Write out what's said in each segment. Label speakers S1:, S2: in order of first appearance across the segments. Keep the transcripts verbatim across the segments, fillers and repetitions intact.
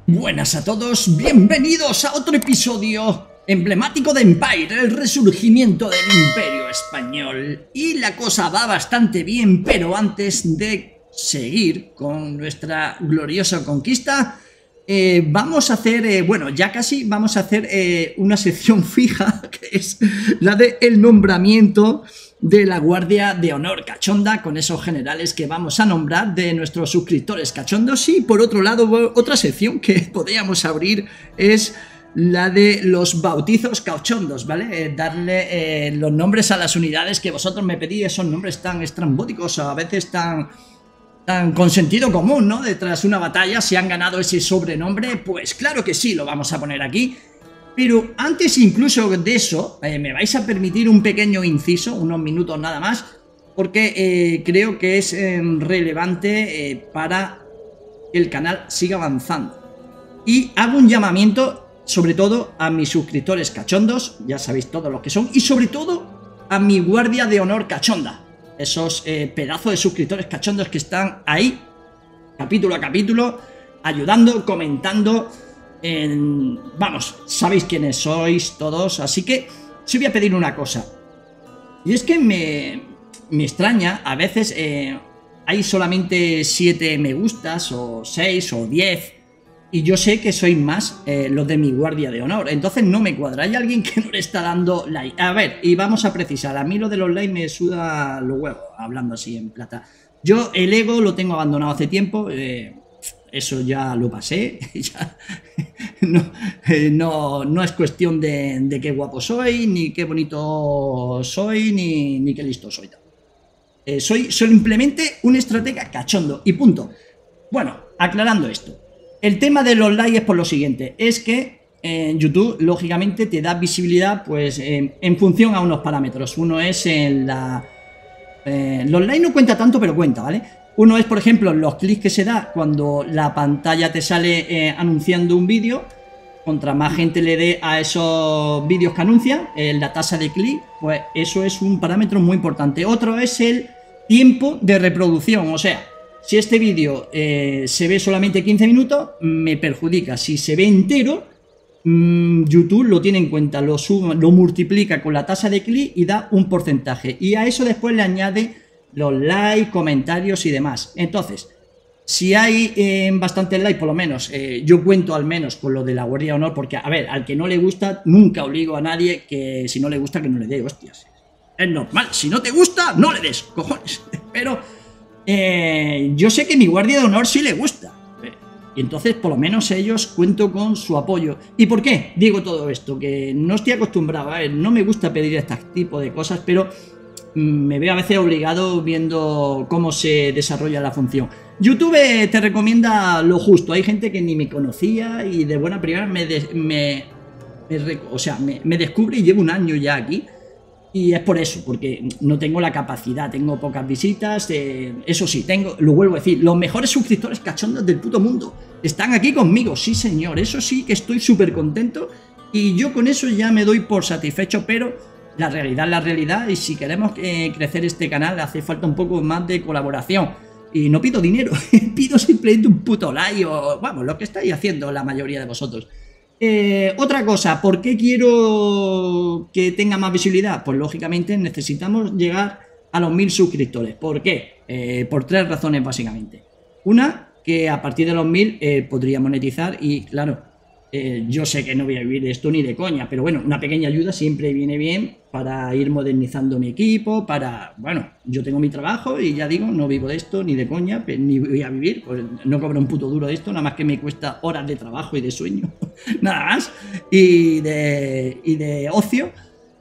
S1: Buenas a todos, bienvenidos a otro episodio emblemático de Empire, el resurgimiento del Imperio Español. Y la cosa va bastante bien, pero antes de seguir con nuestra gloriosa conquista, eh, vamos a hacer, eh, bueno, ya casi vamos a hacer eh, una sección fija, que es la de el nombramiento de la Guardia de Honor Cachonda, con esos generales que vamos a nombrar de nuestros suscriptores cachondos. Y por otro lado, otra sección que podríamos abrir es la de los bautizos cachondos, ¿vale? Eh, darle eh, los nombres a las unidades que vosotros me pedís, esos nombres tan estrambóticos, a veces tan, tan con sentido común, ¿no? Detrás de una batalla, si han ganado ese sobrenombre, pues claro que sí, lo vamos a poner aquí. Pero antes incluso de eso, eh, me vais a permitir un pequeño inciso, unos minutos nada más, porque eh, creo que es eh, relevante eh, para que el canal siga avanzando. Y hago un llamamiento, sobre todo, a mis suscriptores cachondos, ya sabéis todos los que son, y sobre todo a mi Guardia de Honor Cachonda. Esos eh, pedazos de suscriptores cachondos que están ahí, capítulo a capítulo, ayudando, comentando. En, vamos, sabéis quiénes sois todos, así que os voy a pedir una cosa. Y es que me, me extraña, a veces eh, hay solamente siete me gustas, o seis, o diez, y yo sé que sois más eh, los de mi Guardia de Honor, entonces no me cuadra. Hay alguien que no le está dando like. A ver, y vamos a precisar, a mí lo de los likes me suda los huevos, hablando así en plata. Yo el ego lo tengo abandonado hace tiempo, eh, eso ya lo pasé, ya no, eh, no, no es cuestión de, de qué guapo soy, ni qué bonito soy, ni, ni qué listo soy. Eh, soy simplemente un estratega cachondo y punto. Bueno, aclarando esto, el tema de los likes es por lo siguiente, es que en YouTube lógicamente te da visibilidad pues en, en función a unos parámetros. Uno es en la... Eh, los likes no cuenta tanto, pero cuenta, ¿vale? Uno es, por ejemplo, los clics que se da cuando la pantalla te sale eh, anunciando un vídeo. Contra más gente le dé a esos vídeos que anuncian, eh, la tasa de clic, pues eso es un parámetro muy importante. Otro es el tiempo de reproducción, o sea, si este vídeo eh, se ve solamente quince minutos, me perjudica. Si se ve entero, mmm, YouTube lo tiene en cuenta, lo, suma, lo multiplica con la tasa de clic y da un porcentaje. Y a eso después le añade los likes, comentarios y demás. Entonces, si hay eh, bastantes likes, por lo menos, eh, yo cuento al menos con lo de la Guardia de Honor, porque, a ver, al que no le gusta, nunca obligo a nadie que si no le gusta que no le dé, hostias. Es normal, si no te gusta, no le des, cojones. Pero eh, yo sé que mi Guardia de Honor sí le gusta. Y entonces, por lo menos ellos cuento con su apoyo. ¿Y por qué digo todo esto? Que no estoy acostumbrado, a ver, no me gusta pedir este tipo de cosas, pero me veo a veces obligado viendo cómo se desarrolla la función. YouTube te recomienda lo justo. Hay gente que ni me conocía y de buena primera me, de, me, me, o sea, me, me descubre y llevo un año ya aquí. Y es por eso, porque no tengo la capacidad, tengo pocas visitas. Eh, eso sí, tengo, lo vuelvo a decir, los mejores suscriptores cachondos del puto mundo están aquí conmigo, sí señor. Eso sí que estoy súper contento y yo con eso ya me doy por satisfecho, pero la realidad es la realidad, y si queremos eh, crecer este canal hace falta un poco más de colaboración. Y no pido dinero, pido simplemente un puto like o, vamos, lo que estáis haciendo la mayoría de vosotros. Eh, otra cosa, ¿por qué quiero que tenga más visibilidad? Pues lógicamente necesitamos llegar a los mil suscriptores. ¿Por qué? Eh, por tres razones básicamente. Una, que a partir de los mil eh, podría monetizar y, claro, Eh, yo sé que no voy a vivir de esto ni de coña, pero bueno, una pequeña ayuda siempre viene bien para ir modernizando mi equipo, para, bueno, yo tengo mi trabajo y ya digo, no vivo de esto ni de coña, ni voy a vivir, pues no cobro un puto duro de esto, nada más que me cuesta horas de trabajo y de sueño, nada más, y de, y de ocio,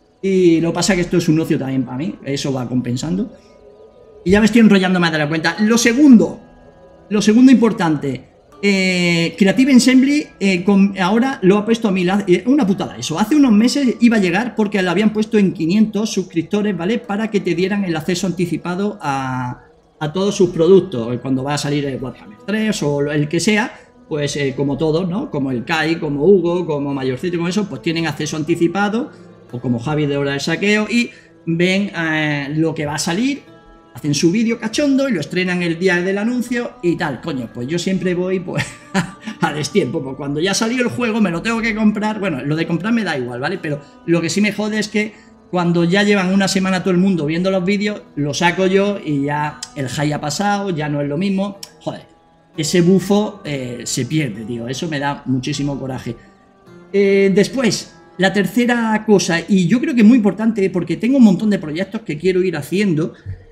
S1: y lo que pasa es que esto es un ocio también para mí, eso va compensando, y ya me estoy enrollando más de la cuenta. Lo segundo, lo segundo importante, Eh, Creative Assembly eh, con, ahora lo ha puesto a mil, eh, una putada eso. Hace unos meses iba a llegar porque lo habían puesto en quinientos suscriptores, ¿vale? Para que te dieran el acceso anticipado a, a todos sus productos. Cuando va a salir el Warhammer tres o el que sea, pues eh, como todos, ¿no? Como el Kai, como Hugo, como Mayorcito, como eso, pues tienen acceso anticipado, o como Javi de Hora del Saqueo, y ven eh, lo que va a salir hacen su vídeo cachondo y lo estrenan el día del anuncio y tal. Coño, pues yo siempre voy pues a destiempo, pues cuando ya salió el juego me lo tengo que comprar. Bueno, lo de comprar me da igual, ¿vale? Pero lo que sí me jode es que cuando ya llevan una semana todo el mundo viendo los vídeos, lo saco yo y ya el hype ha pasado, ya no es lo mismo. Joder, ese bufo eh, se pierde, tío. Eso me da muchísimo coraje. Eh, después, la tercera cosa, y yo creo que es muy importante porque tengo un montón de proyectos que quiero ir haciendo.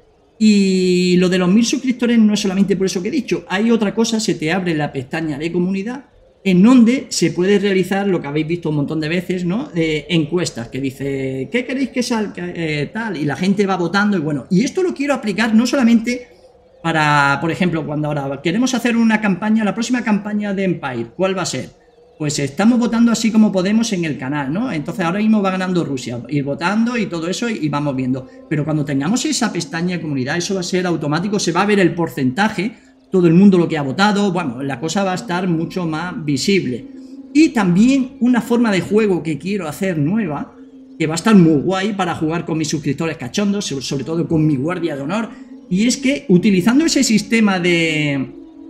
S1: Y lo de los mil suscriptores no es solamente por eso que he dicho. Hay otra cosa, se te abre la pestaña de comunidad en donde se puede realizar lo que habéis visto un montón de veces, ¿no? Eh, encuestas que dice, ¿qué queréis que salga? Eh, tal, y la gente va votando y bueno, y esto lo quiero aplicar no solamente para, por ejemplo, cuando ahora queremos hacer una campaña, la próxima campaña de Empire, ¿cuál va a ser? Pues estamos votando así como podemos en el canal, ¿no? Entonces ahora mismo va ganando Rusia, ir votando y todo eso y vamos viendo. Pero cuando tengamos esa pestaña de comunidad, eso va a ser automático, se va a ver el porcentaje, todo el mundo lo que ha votado, bueno, la cosa va a estar mucho más visible. Y también una forma de juego que quiero hacer nueva, que va a estar muy guay para jugar con mis suscriptores cachondos, sobre todo con mi guardia de honor, y es que utilizando ese sistema de...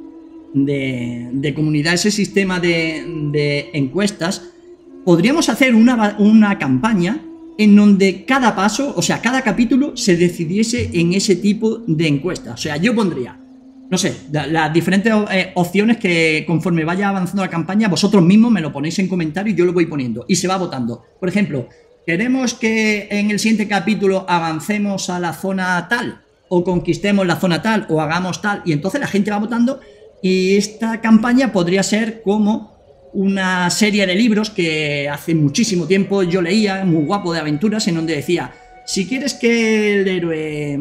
S1: De, de comunidad, ese sistema de, de encuestas, podríamos hacer una, una campaña en donde cada paso, o sea, cada capítulo se decidiese en ese tipo de encuestas. O sea, yo pondría, no sé, las la diferentes eh, opciones que conforme vaya avanzando la campaña, vosotros mismos me lo ponéis en comentarios y yo lo voy poniendo y se va votando. Por ejemplo, queremos que en el siguiente capítulo avancemos a la zona tal, o conquistemos la zona tal, o hagamos tal, y entonces la gente va votando. Y esta campaña podría ser como una serie de libros que hace muchísimo tiempo yo leía, muy guapo, de aventuras, en donde decía, si quieres que el héroe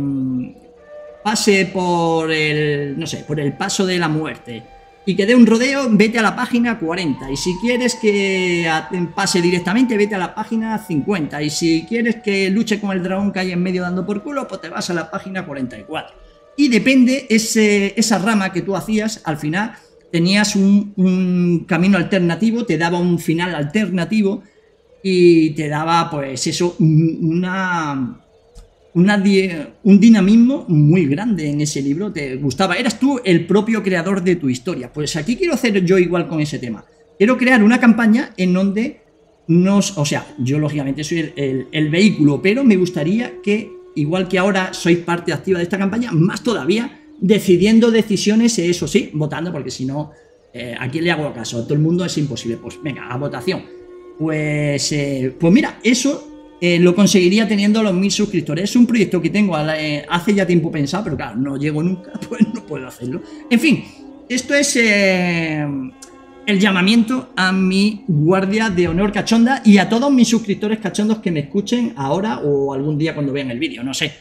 S1: pase por el, no sé, por el paso de la muerte y que dé un rodeo, vete a la página cuarenta, y si quieres que pase directamente, vete a la página cincuenta, y si quieres que luche con el dragón que hay en medio dando por culo, pues te vas a la página cuarenta y cuatro. Y depende, ese, esa rama que tú hacías, al final tenías un, un camino alternativo, te daba un final alternativo y te daba, pues eso, una, una, un dinamismo muy grande en ese libro, te gustaba, eras tú el propio creador de tu historia. Pues aquí quiero hacer yo igual con ese tema. Quiero crear una campaña en donde nos, o sea, yo lógicamente soy el, el, el vehículo, pero me gustaría que, igual que ahora sois parte activa de esta campaña, más todavía decidiendo decisiones, eso sí, votando, porque si no, eh, ¿a quién le hago caso? A todo el mundo es imposible. Pues venga, a votación. Pues, eh, pues mira, eso eh, lo conseguiría teniendo los mil suscriptores. Es un proyecto que tengo eh, hace ya tiempo pensado, pero claro, no llego nunca, pues no puedo hacerlo. En fin, esto es... Eh, el llamamiento a mi guardia de honor cachonda y a todos mis suscriptores cachondos que me escuchen ahora o algún día cuando vean el vídeo, no sé.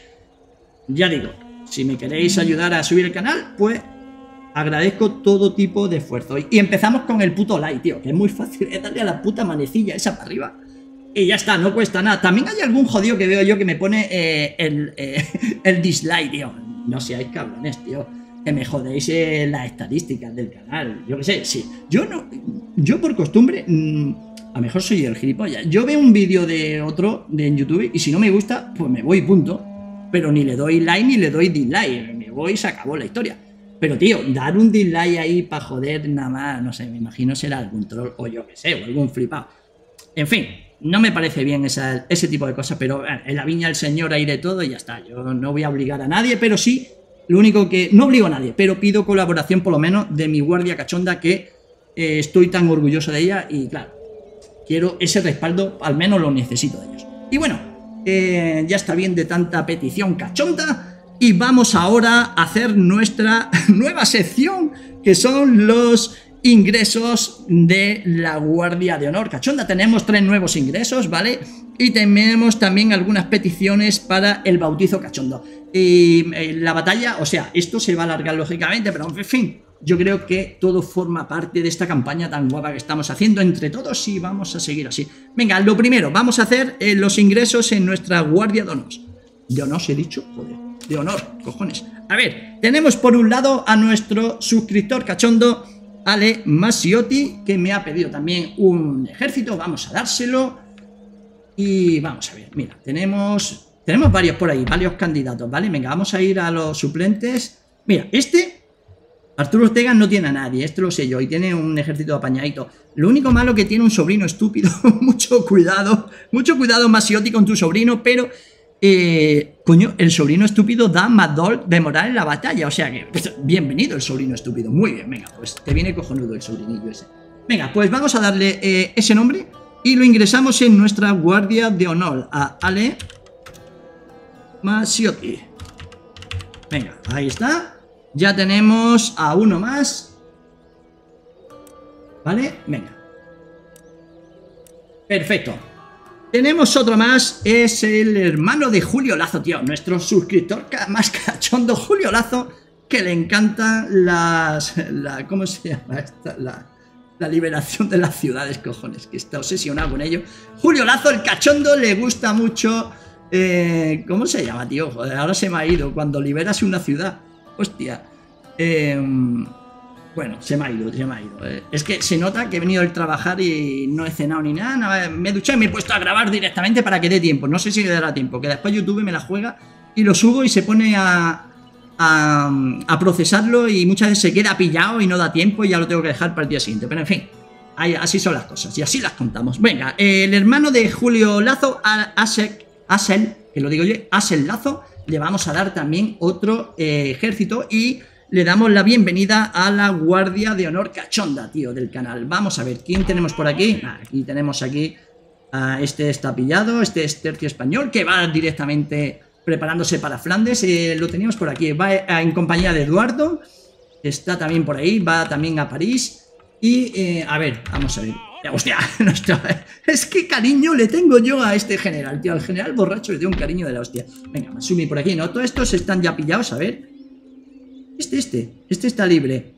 S1: Ya digo, si me queréis ayudar a subir el canal, pues agradezco todo tipo de esfuerzo. Y empezamos con el puto like, tío, que es muy fácil, es darle a la puta manecilla esa para arriba. Y ya está, no cuesta nada. También hay algún jodido que veo yo que me pone eh, el, eh, el dislike, tío. No seáis cabrones, tío. Que me jodéis eh, las estadísticas del canal. Yo qué sé, sí. Yo no. Yo por costumbre. Mmm, a lo mejor soy el gilipollas. Yo veo un vídeo de otro de en YouTube y si no me gusta, pues me voy, punto. Pero ni le doy like ni le doy dislike. Me voy y se acabó la historia. Pero tío, dar un dislike ahí para joder nada más, no sé, me imagino será algún troll o yo qué sé, o algún flipado. En fin, no me parece bien esa, ese tipo de cosas, pero eh, en la viña del señor hay de todo y ya está. Yo no voy a obligar a nadie, pero sí. Lo único que... No obligo a nadie, pero pido colaboración por lo menos de mi guardia cachonda que eh, estoy tan orgulloso de ella y claro, quiero ese respaldo, al menos lo necesito de ellos. Y bueno, eh, ya está bien de tanta petición cachonda y vamos ahora a hacer nuestra nueva sección que son los ingresos de la guardia de honor cachonda. Tenemos tres nuevos ingresos, ¿vale? Y tenemos también algunas peticiones para el bautizo cachondo. Y eh, la batalla, o sea, esto se va a alargar lógicamente, pero en fin, yo creo que todo forma parte de esta campaña tan guapa que estamos haciendo entre todos y vamos a seguir así. Venga, lo primero, vamos a hacer eh, los ingresos en nuestra guardia de honor. ¿De honor he dicho? Joder, de honor, cojones. A ver, tenemos por un lado a nuestro suscriptor cachondo, Ale Masiotti, que me ha pedido también un ejército, vamos a dárselo. Y vamos a ver, mira, tenemos Tenemos varios por ahí, varios candidatos, ¿vale? Venga, vamos a ir a los suplentes. Mira, este... Arturo Ortega no tiene a nadie, esto lo sé yo, y tiene un ejército apañadito. Lo único malo que tiene un sobrino estúpido, mucho cuidado, mucho cuidado Masiotti con tu sobrino, pero, eh, coño, el sobrino estúpido da más dos de moral en la batalla, o sea que, bienvenido el sobrino estúpido, muy bien, venga, pues te viene cojonudo el sobrinillo ese. Venga, pues vamos a darle eh, ese nombre y lo ingresamos en nuestra guardia de honor, a Ale Masiotti. Venga, ahí está. Ya tenemos a uno más. ¿Vale? Venga. Perfecto. Tenemos otro más. Es el hermano de Julio Lazo, tío. Nuestro suscriptor más cachondo, Julio Lazo, que le encantan las... La, ¿Cómo se llama esta? La, la liberación de las ciudades, cojones. Que está obsesionado con ello. Julio Lazo, el cachondo, le gusta mucho... Eh, ¿Cómo se llama, tío? Joder, ahora se me ha ido. Cuando liberas una ciudad... Hostia. Eh, bueno, se me ha ido, se me ha ido. Eh, es que se nota que he venido a trabajar y no he cenado ni nada, nada. Me he duchado y me he puesto a grabar directamente para que dé tiempo. No sé si le dará tiempo, que después YouTube me la juega y lo subo y se pone a, a, a procesarlo y muchas veces se queda pillado y no da tiempo y ya lo tengo que dejar para el día siguiente. Pero en fin, ahí, así son las cosas y así las contamos. Venga, eh, el hermano de Julio Lazo, Asek, Asel, que lo digo yo, Asel Lazo, le vamos a dar también otro eh, ejército y le damos la bienvenida a la Guardia de Honor Cachonda, tío, del canal. Vamos a ver, ¿quién tenemos por aquí? Ah, aquí tenemos aquí, uh, este está pillado, este es Tercio Español, que va directamente preparándose para Flandes. Eh, lo teníamos por aquí, va eh, en compañía de Eduardo, está también por ahí, va también a París. Y, eh, a ver, vamos a ver. Hostia, es que cariño le tengo yo a este general, tío. Al general borracho le tengo un cariño de la hostia. Venga, Masumi por aquí, ¿no? Todos estos están ya pillados, a ver. Este, este, este está libre.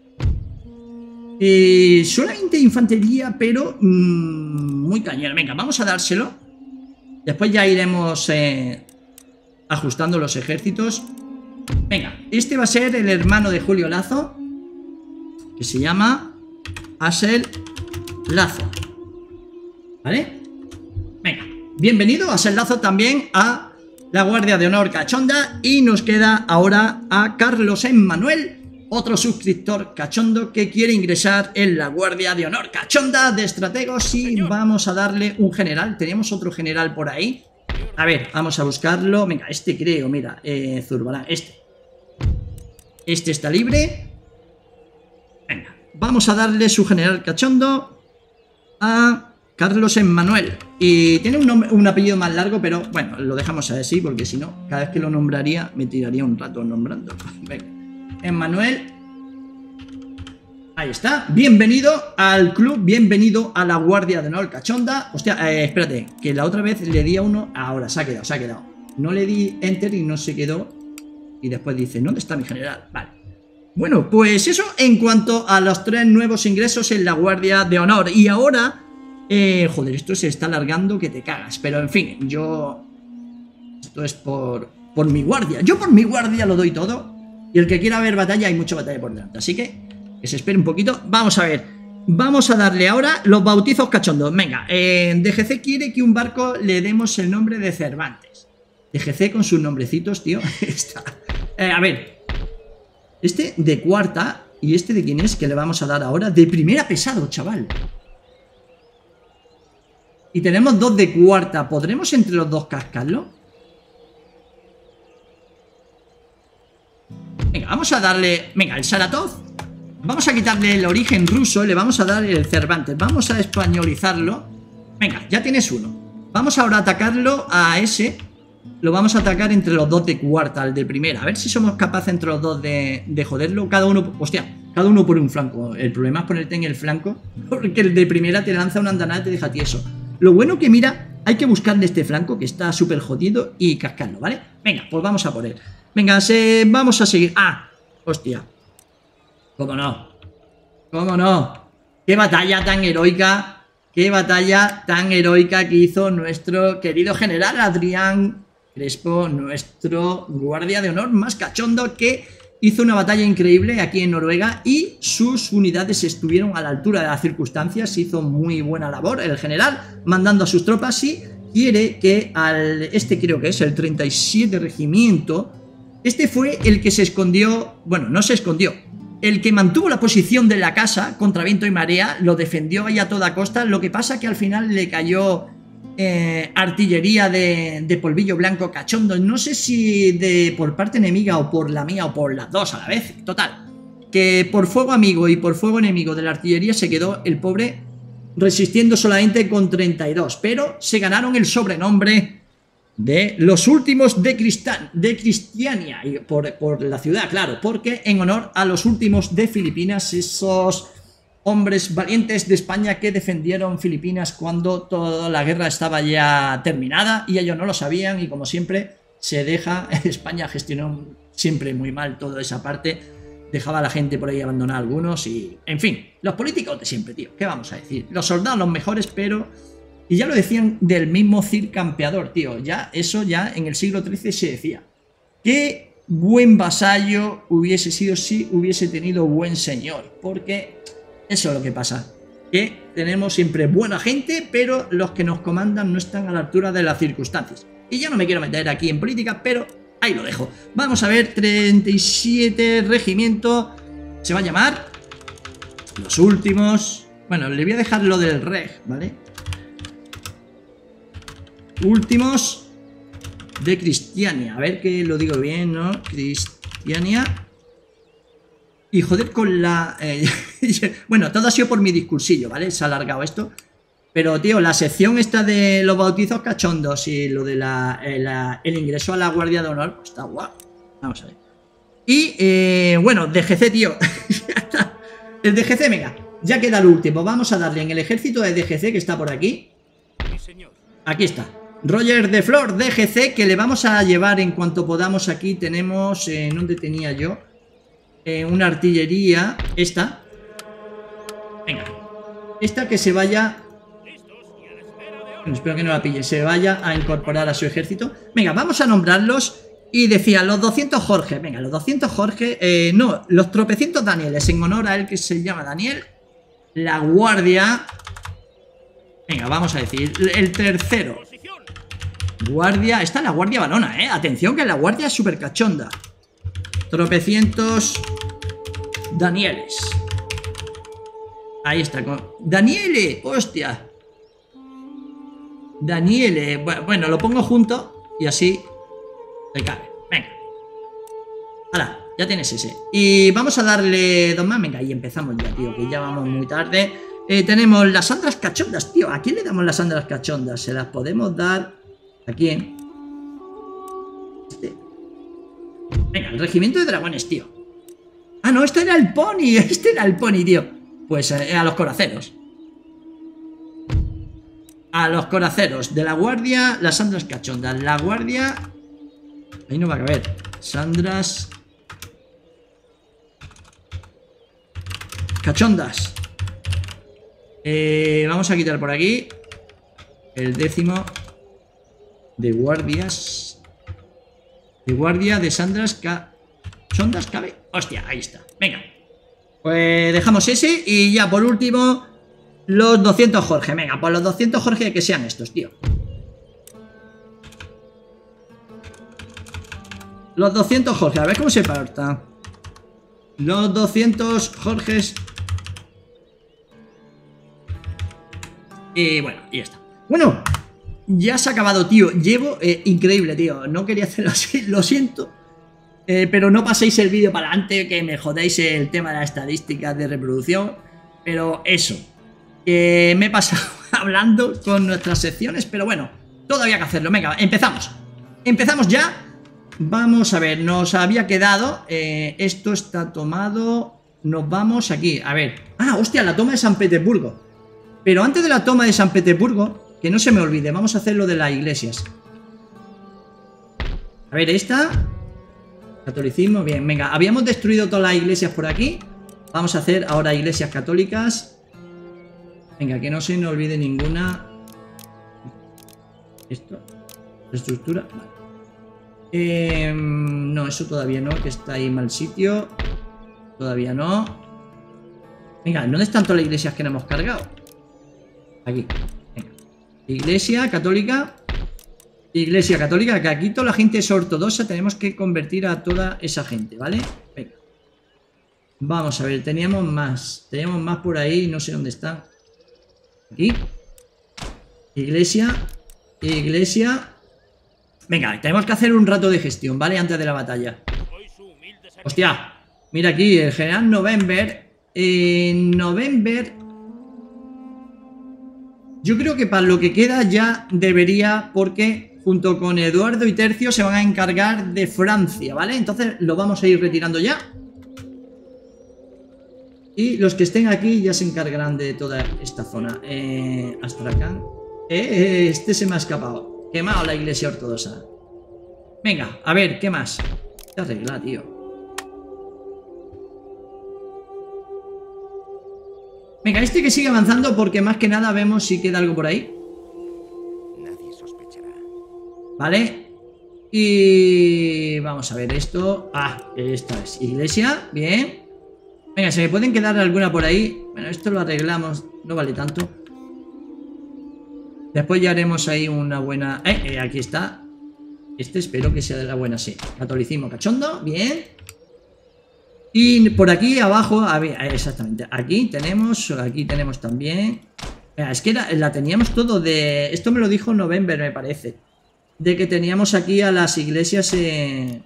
S1: Eh, solamente infantería, pero mmm, muy cañero. Venga, vamos a dárselo. Después ya iremos eh, ajustando los ejércitos. Venga, este va a ser el hermano de Julio Lazo, que se llama Asel Lazo. ¿Vale? Venga, bienvenido Asel Lazo también a la Guardia de Honor Cachonda. Y nos queda ahora a Carlos Emmanuel, otro suscriptor cachondo que quiere ingresar en la Guardia de Honor Cachonda de estrategos. Y vamos a darle un general. Teníamos otro general por ahí. A ver, vamos a buscarlo. Venga, este creo, mira, eh, Zurbarán, este. Este está libre. Venga, vamos a darle su general cachondo a Carlos Emmanuel. Y tiene un, nombre, un apellido más largo, pero bueno, lo dejamos así porque si no, cada vez que lo nombraría me tiraría un rato nombrando. Venga, Emmanuel. Ahí está. Bienvenido al club, bienvenido a la Guardia de Honor Cachonda. Hostia, eh, espérate, que la otra vez le di a uno. Ahora se ha quedado, se ha quedado. No le di enter y no se quedó. Y después dice, ¿dónde está mi general? Vale. Bueno, pues eso en cuanto a los tres nuevos ingresos en la Guardia de Honor. Y ahora, eh, joder, esto se está alargando que te cagas. Pero en fin, yo... Esto es por, por mi guardia. Yo por mi guardia lo doy todo. Y el que quiera ver batalla, hay mucha batalla por delante. Así que, que se espere un poquito. Vamos a ver. Vamos a darle ahora los bautizos cachondos. Venga, eh, D G C quiere que un barco le demos el nombre de Cervantes. D G C con sus nombrecitos, tío. Está. Eh, a ver. Este de cuarta. ¿Y este de quién es? Que le vamos a dar ahora. De primera pesado, chaval. Y tenemos dos de cuarta. ¿Podremos entre los dos cascarlo? Venga, vamos a darle... Venga, el Saratov. Vamos a quitarle el origen ruso. Le vamos a dar el Cervantes. Vamos a españolizarlo. Venga, ya tienes uno. Vamos ahora a atacarlo a ese. Lo vamos a atacar entre los dos de cuarta, al de primera. A ver si somos capaces entre los dos de, de joderlo. Cada uno... Hostia, cada uno por un flanco. El problema es ponerte en el flanco, porque el de primera te lanza una andanada y te deja tieso. Lo bueno que, mira, hay que buscarle este flanco que está súper jodido y cascarlo, ¿vale? Venga, pues vamos a por él. Venga, se... vamos a seguir. ¡Ah! Hostia. ¿Cómo no? ¿Cómo no? ¡Qué batalla tan heroica! ¡Qué batalla tan heroica que hizo nuestro querido general Adrián Crespo, nuestro guardia de honor más cachondo, que hizo una batalla increíble aquí en Noruega y sus unidades estuvieron a la altura de las circunstancias. Hizo muy buena labor el general mandando a sus tropas y quiere que al... Este creo que es el treinta y siete Regimiento. Este fue el que se escondió... Bueno, no se escondió. El que mantuvo la posición de la casa contra viento y marea. Lo defendió ahí a toda costa. Lo que pasa que al final le cayó eh, artillería de, de polvillo blanco cachondo. No sé si de por parte enemiga o por la mía o por las dos a la vez. Total. Que por fuego amigo y por fuego enemigo de la artillería se quedó el pobre resistiendo solamente con treinta y dos, pero se ganaron el sobrenombre de los últimos de, Cristan, de Cristiania, y por, por la ciudad, claro, porque en honor a los últimos de Filipinas, esos hombres valientes de España que defendieron Filipinas cuando toda la guerra estaba ya terminada y ellos no lo sabían, y como siempre se deja, España gestionó siempre muy mal toda esa parte. Dejaba a la gente por ahí abandonar algunos y... En fin, los políticos de siempre, tío. ¿Qué vamos a decir? Los soldados los mejores, pero... Y ya lo decían del mismo Cid Campeador, tío. Ya, eso ya en el siglo trece se decía. Qué buen vasallo hubiese sido si hubiese tenido buen señor. Porque eso es lo que pasa. Que tenemos siempre buena gente, pero los que nos comandan no están a la altura de las circunstancias. Y ya no me quiero meter aquí en política, pero... ahí lo dejo. Vamos a ver, treinta y siete Regimiento. Se va a llamar los últimos. Bueno, le voy a dejar lo del reg, ¿vale? Últimos de Cristiania. A ver que lo digo bien, ¿no? Cristiania. Y joder con la... Eh, bueno, todo ha sido por mi discursillo, ¿vale? Se ha alargado esto. Pero, tío, la sección esta de los bautizos cachondos y lo de la, el, el ingreso a la Guardia de Honor, pues está guapo. Vamos a ver. Y, eh, bueno, D G C, tío. El D G C, venga, ya queda el último. Vamos a darle en el ejército de D G C que está por aquí. Aquí está. Roger de Flor, D G C, que le vamos a llevar en cuanto podamos. Aquí tenemos, eh, ¿dónde tenía yo? Eh, una artillería. Esta. Venga. Esta que se vaya... Espero que no la pille, se vaya a incorporar a su ejército. Venga, vamos a nombrarlos. Y decía, los doscientos Jorge. Venga, los doscientos Jorge, eh, no, los tropecientos Danieles, en honor a él que se llama Daniel. La guardia. Venga, vamos a decir, el tercero. Guardia, esta es la guardia balona, eh. Atención que la guardia es súper cachonda. Tropecientos Danieles. Ahí está, Daniele, hostia. Daniele, bueno, lo pongo junto y así le cabe. Venga. Ahora, ya tienes ese. Y vamos a darle dos más. Venga, y empezamos ya, tío, que ya vamos muy tarde. eh, Tenemos las sandras cachondas, tío. ¿A quién le damos las sandras cachondas? Se las podemos dar... ¿A quién? Este. Venga, el regimiento de dragones, tío. Ah, no, este era el pony. Este era el pony, tío. Pues eh, a los coraceros. A los coraceros de la guardia, las sandras cachondas. La guardia... Ahí no va a caber. Sandras cachondas. eh, Vamos a quitar por aquí el décimo de guardias. De guardia de sandras cachondas. ¿Cabe? Hostia, ahí está. Venga, pues dejamos ese. Y ya por último los doscientos Jorge. Venga, pues los doscientos Jorge que sean estos, tío. Los doscientos Jorge, a ver cómo se parta. Los doscientos Jorges. Y bueno, y ya está. Bueno, ya se ha acabado, tío. Llevo, eh, increíble, tío. No quería hacerlo así, lo siento. eh, Pero no paséis el vídeo para adelante, que me jodéis el tema de las estadísticas de reproducción. Pero eso, que me he pasado hablando con nuestras secciones. Pero bueno, todavía hay que hacerlo. Venga, empezamos. Empezamos ya. Vamos a ver, nos había quedado eh, esto está tomado. Nos vamos aquí, a ver. Ah, hostia, la toma de San Petersburgo. Pero antes de la toma de San Petersburgo, que no se me olvide, vamos a hacer lo de las iglesias. A ver, esta catolicismo, bien, venga. Habíamos destruido todas las iglesias por aquí. Vamos a hacer ahora iglesias católicas. Venga, que no se nos olvide ninguna. Esto, estructura, vale. Eh, no, eso todavía no, que está ahí mal sitio. Todavía no. Venga, ¿dónde están todas las iglesias que no hemos cargado? Aquí, venga. Iglesia católica. Iglesia católica, que aquí toda la gente es ortodoxa. Tenemos que convertir a toda esa gente, ¿vale? Venga. Vamos a ver, teníamos más. Teníamos más por ahí, no sé dónde están. Aquí. Iglesia. Iglesia. Venga, tenemos que hacer un rato de gestión, ¿vale? Antes de la batalla. Hostia, mira aquí, el general November. En November... Yo creo que para lo que queda ya debería, porque junto con Eduardo y Tercio se van a encargar de Francia, ¿vale? Entonces lo vamos a ir retirando ya. Y los que estén aquí ya se encargarán de toda esta zona. Eh, Astrakhan. Eh, este se me ha escapado. Quemado la iglesia ortodoxa. Venga, a ver, ¿qué más? Se arregla, tío. Venga, este que sigue avanzando porque más que nada vemos si queda algo por ahí.
S2: Nadie sospechará.
S1: Vale. Y vamos a ver esto. Ah, esta es iglesia. Bien. Venga, se me pueden quedar alguna por ahí. Bueno, esto lo arreglamos. No vale tanto. Después ya haremos ahí una buena... Eh, eh, aquí está. Este espero que sea de la buena, sí. Catolicismo cachondo. Bien. Y por aquí abajo, a ver, exactamente, aquí tenemos, aquí tenemos también. Mira, es que la, la teníamos todo de... Esto me lo dijo November, me parece. De que teníamos aquí a las iglesias eh,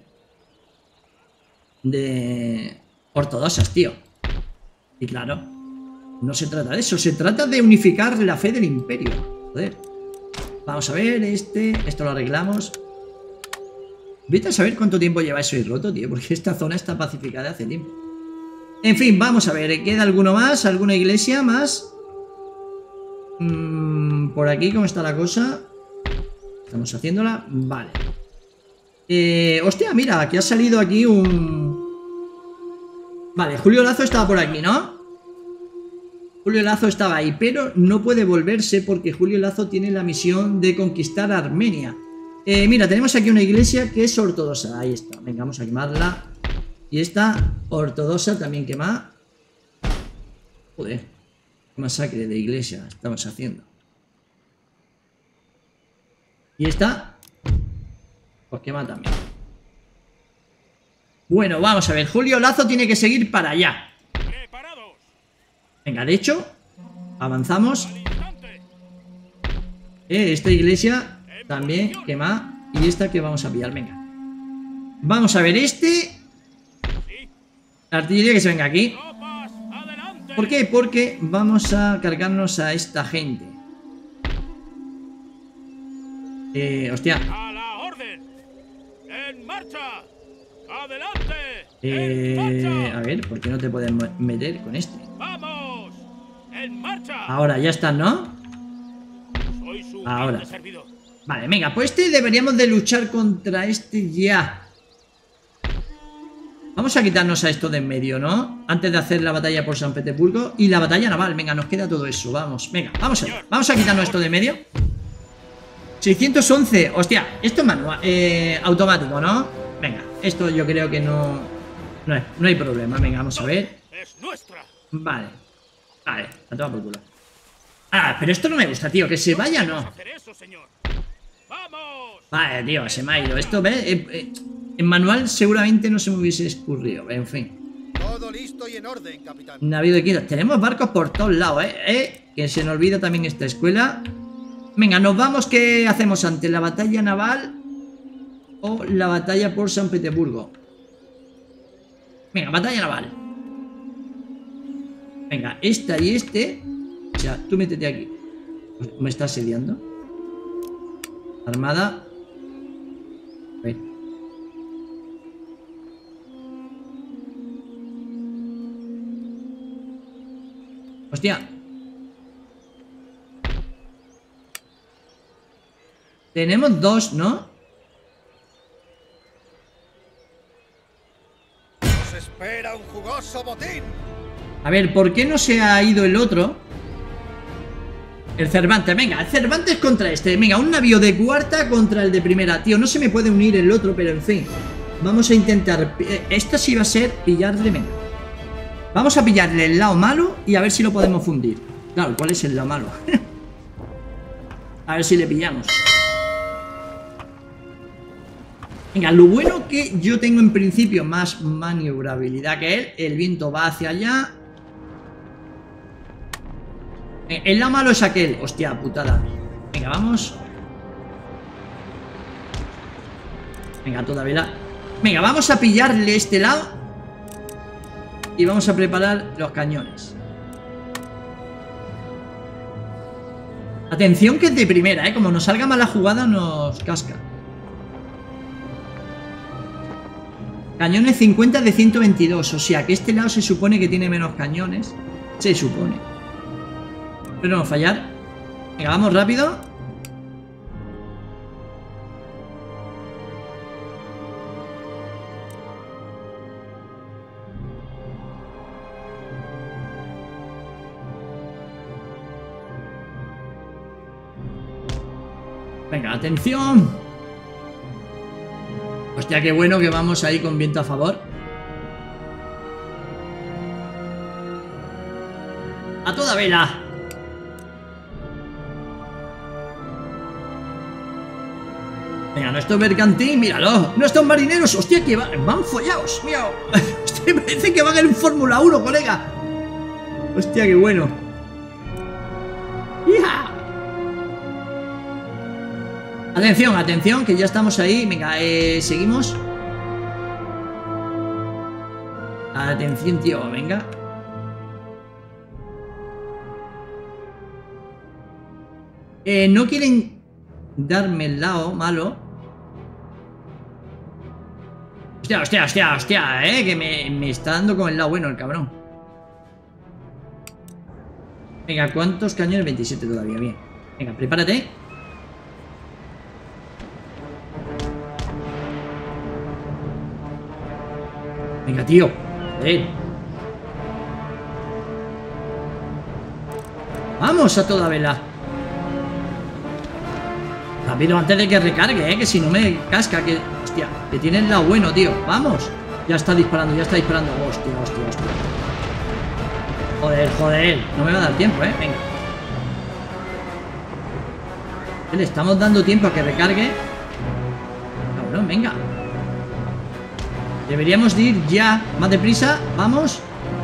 S1: de ortodoxas, tío. Y claro, no se trata de eso, se trata de unificar la fe del imperio. Joder. Vamos a ver, este, esto lo arreglamos. Vete a saber cuánto tiempo lleva eso y roto, tío, porque esta zona está pacificada hace tiempo. En fin, vamos a ver, ¿queda alguno más? ¿Alguna iglesia más? Mm, por aquí, ¿cómo está la cosa? Estamos haciéndola, vale. Eh, hostia, mira, que ha salido aquí un... Vale, Julio Lazo estaba por aquí, ¿no? Julio Lazo estaba ahí, pero no puede volverse porque Julio Lazo tiene la misión de conquistar Armenia. Eh, mira, tenemos aquí una iglesia que es ortodoxa. Ahí está, venga, vamos a quemarla. Y esta ortodoxa también quema. Joder, qué masacre de iglesia estamos haciendo. Y esta pues quema también. Bueno, vamos a ver, Julio Lazo tiene que seguir para allá. Venga, de hecho, avanzamos. Eh, esta iglesia también quema. Y esta que vamos a pillar, venga. Vamos a ver este. La artillería que se venga aquí. ¿Por qué? Porque vamos a cargarnos a esta gente. Eh, hostia.
S3: ¡A la orden! ¡En marcha! ¡Adelante!
S1: Eh, a ver, ¿por qué no te puedes meter con este?
S3: ¡Vamos! ¡En marcha!
S1: Ahora, ya está, ¿no?
S3: Soy su
S1: Ahora.
S3: servidor.
S1: Vale, venga, pues este deberíamos de luchar contra este ya. Vamos a quitarnos a esto de en medio, ¿no? Antes de hacer la batalla por San Petersburgo y la batalla naval. Venga, nos queda todo eso, vamos. Venga, vamos a ver. Vamos a quitarnos esto de en medio. seiscientos once, hostia, esto es manual, eh, automático, ¿no? Venga, esto yo creo que no, no, hay, no hay problema. Venga, vamos a ver.
S3: Es nuestra.
S1: Vale, vale, a tomar por culo. Ah, pero esto no me gusta, tío, que se vaya, no.
S3: Hacer eso, señor. ¡Vamos!
S1: Vale, tío, se me ha ido. Esto, ¿ves? Eh, eh, en manual seguramente no se me hubiese escurrido, en fin.
S2: Todo listo y en orden, capitán.
S1: Navío de quinta. Tenemos barcos por todos lados, ¿eh? ¿eh? Que se nos olvida también esta escuela. Venga, nos vamos. ¿Qué hacemos antes? ¿La batalla naval o la batalla por San Petersburgo? Venga, batalla naval. Venga, esta y este. O sea, tú métete aquí. ¿Me estás asediando? Armada. A ver. Hostia. Tenemos dos, ¿no?
S2: Nos espera un jugoso botín.
S1: A ver, ¿por qué no se ha ido el otro? El Cervantes, venga, el Cervantes contra este. Venga, un navío de cuarta contra el de primera. Tío, no se me puede unir el otro, pero en fin. Vamos a intentar. Esta sí va a ser pillarle, venga. Vamos a pillarle el lado malo y a ver si lo podemos fundir. Claro, ¿cuál es el lado malo? A ver si le pillamos. Venga, lo bueno que yo tengo en principio más maniobrabilidad que él. El viento va hacia allá. El lado malo es aquel. Hostia, putada. Venga, vamos. Venga, toda vela. Venga, vamos a pillarle este lado. Y vamos a preparar los cañones. Atención que es de primera, ¿eh? Como nos salga mala jugada nos casca. Cañones cincuenta de ciento veintidós. O sea que este lado se supone que tiene menos cañones. Se supone. Pero no fallar. Venga, vamos rápido. Venga, atención. Hostia, qué bueno que vamos ahí con viento a favor. A toda vela. Venga, nuestro mercantil, míralo. Nuestros marineros, hostia, que va, van follados. Mira, hostia, parece que van en Fórmula uno, colega. Hostia, qué bueno. ¡Ya! Atención, atención, que ya estamos ahí. Venga, eh, seguimos. Atención, tío, venga. Eh, no quieren darme el lado malo. Hostia, hostia, hostia, hostia, eh, que me, me está dando con el lado bueno el cabrón. Venga, ¿cuántos cañones? veintisiete todavía, bien. Venga, prepárate. Venga, tío. Joder. Vamos a toda vela. Rápido antes de que recargue, eh, que si no me casca. Que, hostia, que tiene el lado bueno, tío. Vamos. Ya está disparando, ya está disparando. Hostia, hostia, hostia. Joder, joder. No me va a dar tiempo, eh. Venga. Le estamos dando tiempo a que recargue. Cabrón, venga. Deberíamos de ir ya más deprisa. Vamos.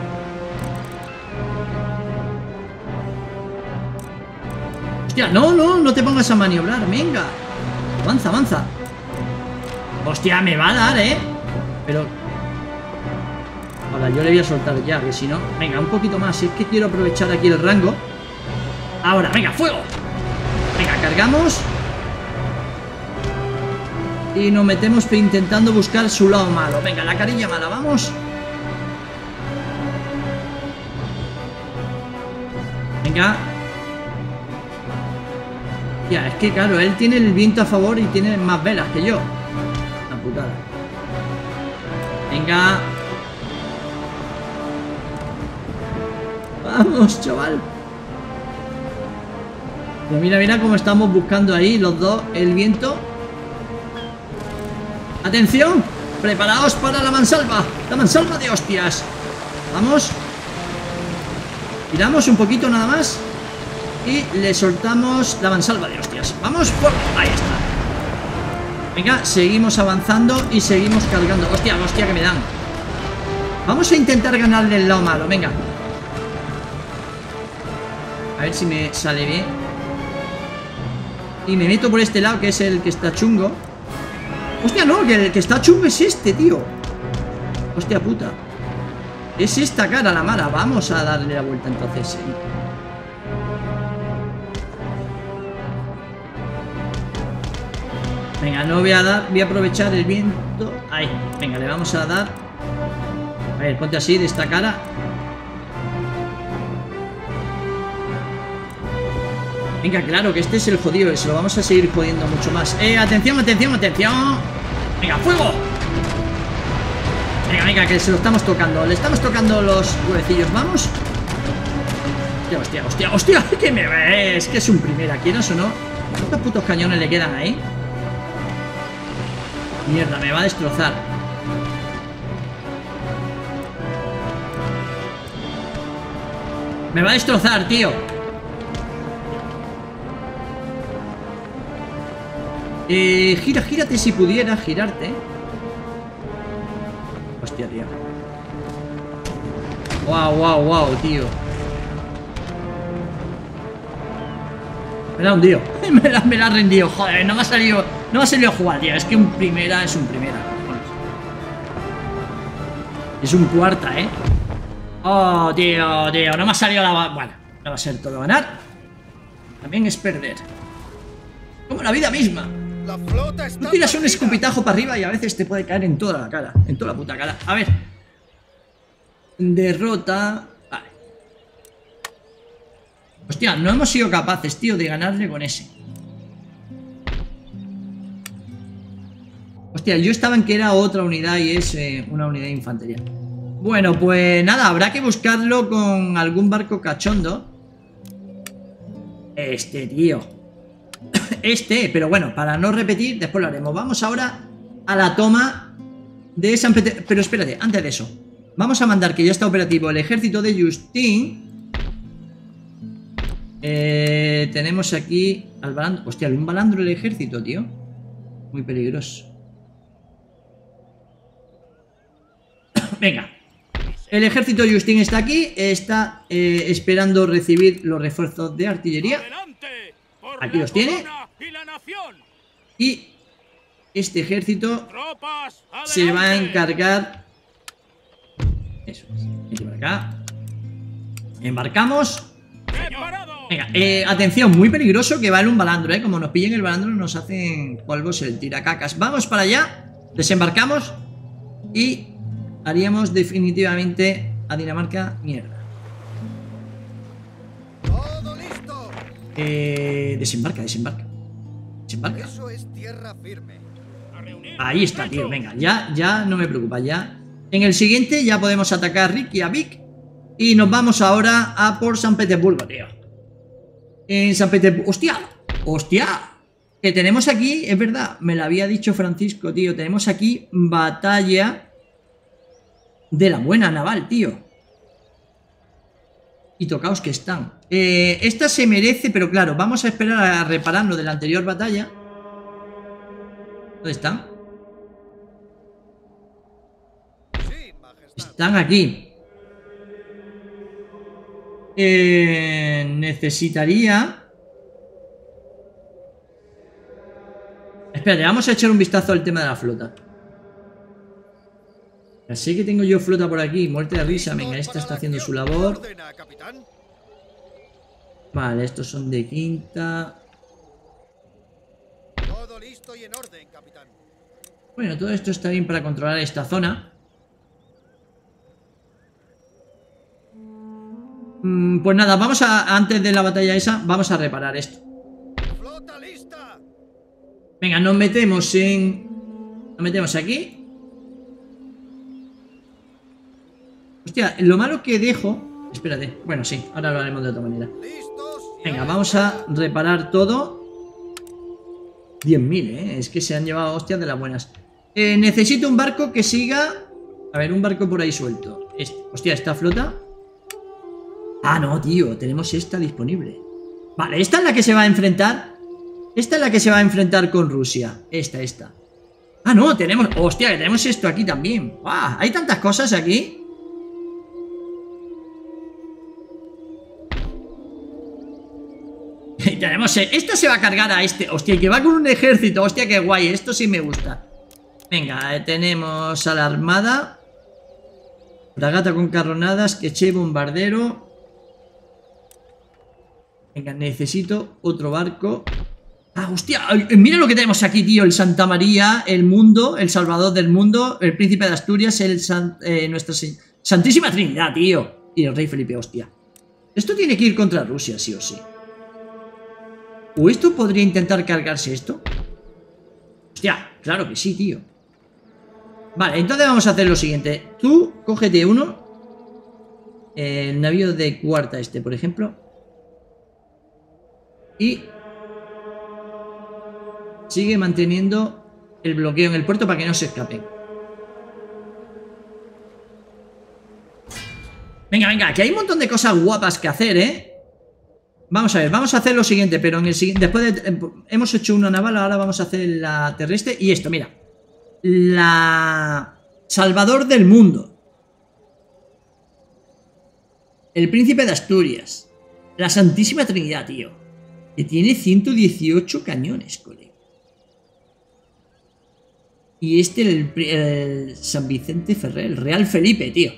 S1: Hostia, no, no, no te pongas a maniobrar. Venga. Avanza, avanza. Hostia, me va a dar, eh. Pero ahora yo le voy a soltar ya, que si no. Venga, un poquito más. Es que quiero aprovechar aquí el rango. Ahora, venga, fuego. Venga, cargamos. Y nos metemos intentando buscar su lado malo. Venga, la carilla mala, vamos. Venga. Ya, es que claro, él tiene el viento a favor y tiene más velas que yo. La putada. Venga. Vamos, chaval. Pues mira, mira cómo estamos buscando ahí los dos el viento. ¡Atención! ¡Preparaos para la mansalva! ¡La mansalva de hostias! ¡Vamos! Tiramos un poquito nada más. Y le soltamos la mansalva de hostias. ¡Vamos! Por... Ahí está. Venga, seguimos avanzando y seguimos cargando. ¡Hostia, hostia que me dan! Vamos a intentar ganarle el lado malo. Venga. A ver si me sale bien. Y me meto por este lado, que es el que está chungo. Hostia, no, que el que está chungo es este, tío. Hostia puta. Es esta cara la mala. Vamos a darle la vuelta entonces, sí. Venga, no voy a dar. Voy a aprovechar el viento. Ahí, venga, le vamos a dar. A ver, ponte así, de esta cara. Venga, claro, que este es el jodido. Se lo vamos a seguir jodiendo mucho más. Eh, atención, atención, atención. Venga, fuego. Venga, venga, que se lo estamos tocando. Le estamos tocando los huevecillos, vamos. Hostia, hostia, hostia, hostia. Que me ves, que es un primera, ¿quieres o no? ¿Cuántos putos cañones le quedan ahí? Mierda, me va a destrozar. Me va a destrozar, tío. Eh, gira, gírate si pudiera girarte. Hostia, tío. Wow, wow, wow, tío. Me la ha hundido. me, la, me la ha rendido. Joder, no me ha salido. No me ha salido a jugar, tío. Es que un primera es un primera. Es un cuarta, eh. Oh, tío, tío. No me ha salido la. Bueno, no va a ser todo ganar. También es perder. Como la vida misma.
S2: La flota está
S1: Tú tiras un
S2: perdida.
S1: escupitajo para arriba y a veces te puede caer en toda la cara. En toda la puta cara. A ver. Derrota. Vale. Hostia, no hemos sido capaces, tío, de ganarle con ese. Hostia, yo estaba en que era otra unidad y es eh, una unidad de infantería. Bueno, pues nada, habrá que buscarlo con algún barco cachondo. Este, tío. Este, pero bueno, para no repetir, después lo haremos. Vamos ahora a la toma de San Petersburgo. Pero espérate, antes de eso, vamos a mandar que ya está operativo el ejército de Justin. Eh, tenemos aquí al balandro. Hostia, un balandro el ejército, tío. Muy peligroso. Venga. El ejército de Justin está aquí. Está eh, esperando recibir los refuerzos de artillería.
S3: ¡Adelante! ¡Por
S1: Aquí
S3: la
S1: los tiene.
S3: corona y la nación!
S1: Y este ejército
S3: ¡Tropas,
S1: se va a
S3: adelante!
S1: encargar. Eso es. Vente por acá. Embarcamos.
S3: ¡Preparado!
S1: Venga, eh, atención, muy peligroso que vale un balandro, eh. Como nos pillen el balandro nos hacen polvos el tiracacas. Vamos para allá. Desembarcamos. Y haríamos definitivamente a Dinamarca mierda.
S2: Todo listo.
S1: Eh, desembarca, desembarca. Desembarca.
S2: Eso es tierra firme.
S3: A reunir
S1: Ahí está,
S3: los
S1: tío,
S3: hechos.
S1: venga, ya, ya no me preocupa, ya. En el siguiente ya podemos atacar Reykjavik. Y nos vamos ahora a por San Petersburgo, tío. En San Petersburgo, hostia, hostia. Que tenemos aquí, es verdad, me lo había dicho Francisco, tío. Tenemos aquí batalla de la buena naval, tío. Y tocaos que están. Eh, esta se merece, pero claro, vamos a esperar a repararlo de la anterior batalla. ¿Dónde están?
S2: Sí, majestad.
S1: Están aquí. Eh, necesitaría... Espérate, vamos a echar un vistazo al tema de la flota. Así que tengo yo flota por aquí. Muerte de risa. Venga, esta está haciendo su labor.
S2: Ordena, capitán.
S1: Vale, estos son de quinta.
S2: Todo listo y en orden, capitán.
S1: Bueno, todo esto está bien para controlar esta zona. Mm, pues nada, vamos a... Antes de la batalla esa, vamos a reparar esto.
S2: Flota lista.
S1: Venga, nos metemos en... Nos metemos aquí. Hostia, lo malo que dejo... Espérate, bueno, sí, ahora lo haremos de otra manera.
S2: Listos. y
S1: Venga,
S2: a
S1: vamos a reparar todo. diez mil, ¿eh? Es que se han llevado hostias de las buenas. Eh, necesito un barco que siga... A ver, un barco por ahí suelto. Este. Hostia, ¿esta flota? Ah, no, tío, tenemos esta disponible. Vale, esta es la que se va a enfrentar. Esta es la que se va a enfrentar con Rusia. Esta, esta. Ah, no, tenemos... Hostia, que tenemos esto aquí también. ¡Wow! Hay tantas cosas aquí. Tenemos... Esta se va a cargar a este. Hostia, que va con un ejército. Hostia, qué guay. Esto sí me gusta. Venga, eh, tenemos a la armada. Fragata con carronadas. Queche bombardero. Venga, necesito otro barco. Ah, hostia, mira lo que tenemos aquí, tío. El Santa María, el mundo, el salvador del mundo, el príncipe de Asturias, el San, eh, nuestra Santísima Trinidad, tío. Y el rey Felipe, hostia. Esto tiene que ir contra Rusia, sí o sí. ¿O esto podría intentar cargarse esto? Hostia, claro que sí, tío. Vale, entonces vamos a hacer lo siguiente. Tú, cógete uno. El navío de cuarta este, por ejemplo. Y sigue manteniendo el bloqueo en el puerto para que no se escapen. Venga, venga, que hay un montón de cosas guapas que hacer, ¿eh? Vamos a ver, vamos a hacer lo siguiente, pero en el siguiente, después de, eh, hemos hecho una naval, ahora vamos a hacer la terrestre. Y esto, mira, la Salvador del mundo, el príncipe de Asturias, la Santísima Trinidad, tío, que tiene ciento dieciocho cañones, colega. Y este, el, el San Vicente Ferrer, el Real Felipe, tío.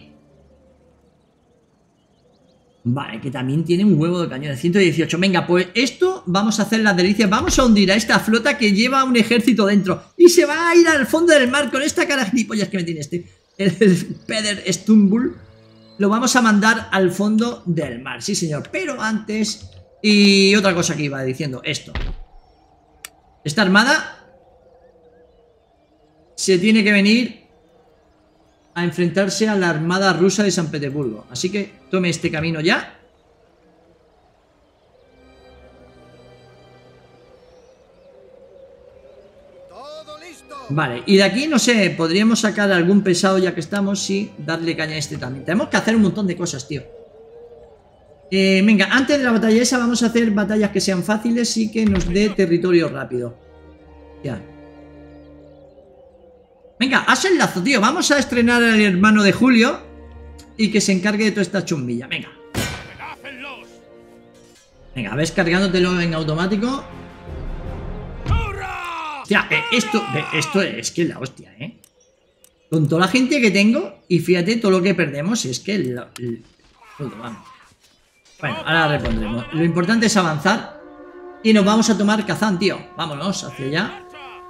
S1: Vale, que también tiene un huevo de cañones, ciento dieciocho. Venga, pues esto vamos a hacer las delicias. Vamos a hundir a esta flota que lleva un ejército dentro y se va a ir al fondo del mar con esta cara gilipollas que me tiene este, el, el Peder Stumbul. Lo vamos a mandar al fondo del mar, sí señor. Pero antes, y otra cosa que iba diciendo, esto. Esta armada se tiene que venir a enfrentarse a la armada rusa de San Petersburgo. Así que tome este camino ya.
S2: Todo listo.
S1: Vale, y de aquí, no sé, podríamos sacar algún pesado ya que estamos y darle caña a este también. Tenemos que hacer un montón de cosas, tío. Eh, venga, antes de la batalla esa vamos a hacer batallas que sean fáciles y que nos dé territorio rápido. Ya. Venga, haz el lazo, tío. Vamos a estrenar al hermano de Julio y que se encargue de toda esta chumbilla. Venga.
S3: ¡Regácenlos!
S1: Venga, ves cargándotelo en automático.
S3: ¡Hurra!
S1: Hostia, eh, esto, eh, esto es que es la hostia, ¿eh? Con toda la gente que tengo y fíjate todo lo que perdemos, es que el, el, todo, vamos. Bueno, ahora repondremos. Lo importante es avanzar y nos vamos a tomar Kazán, tío. Vámonos hacia allá.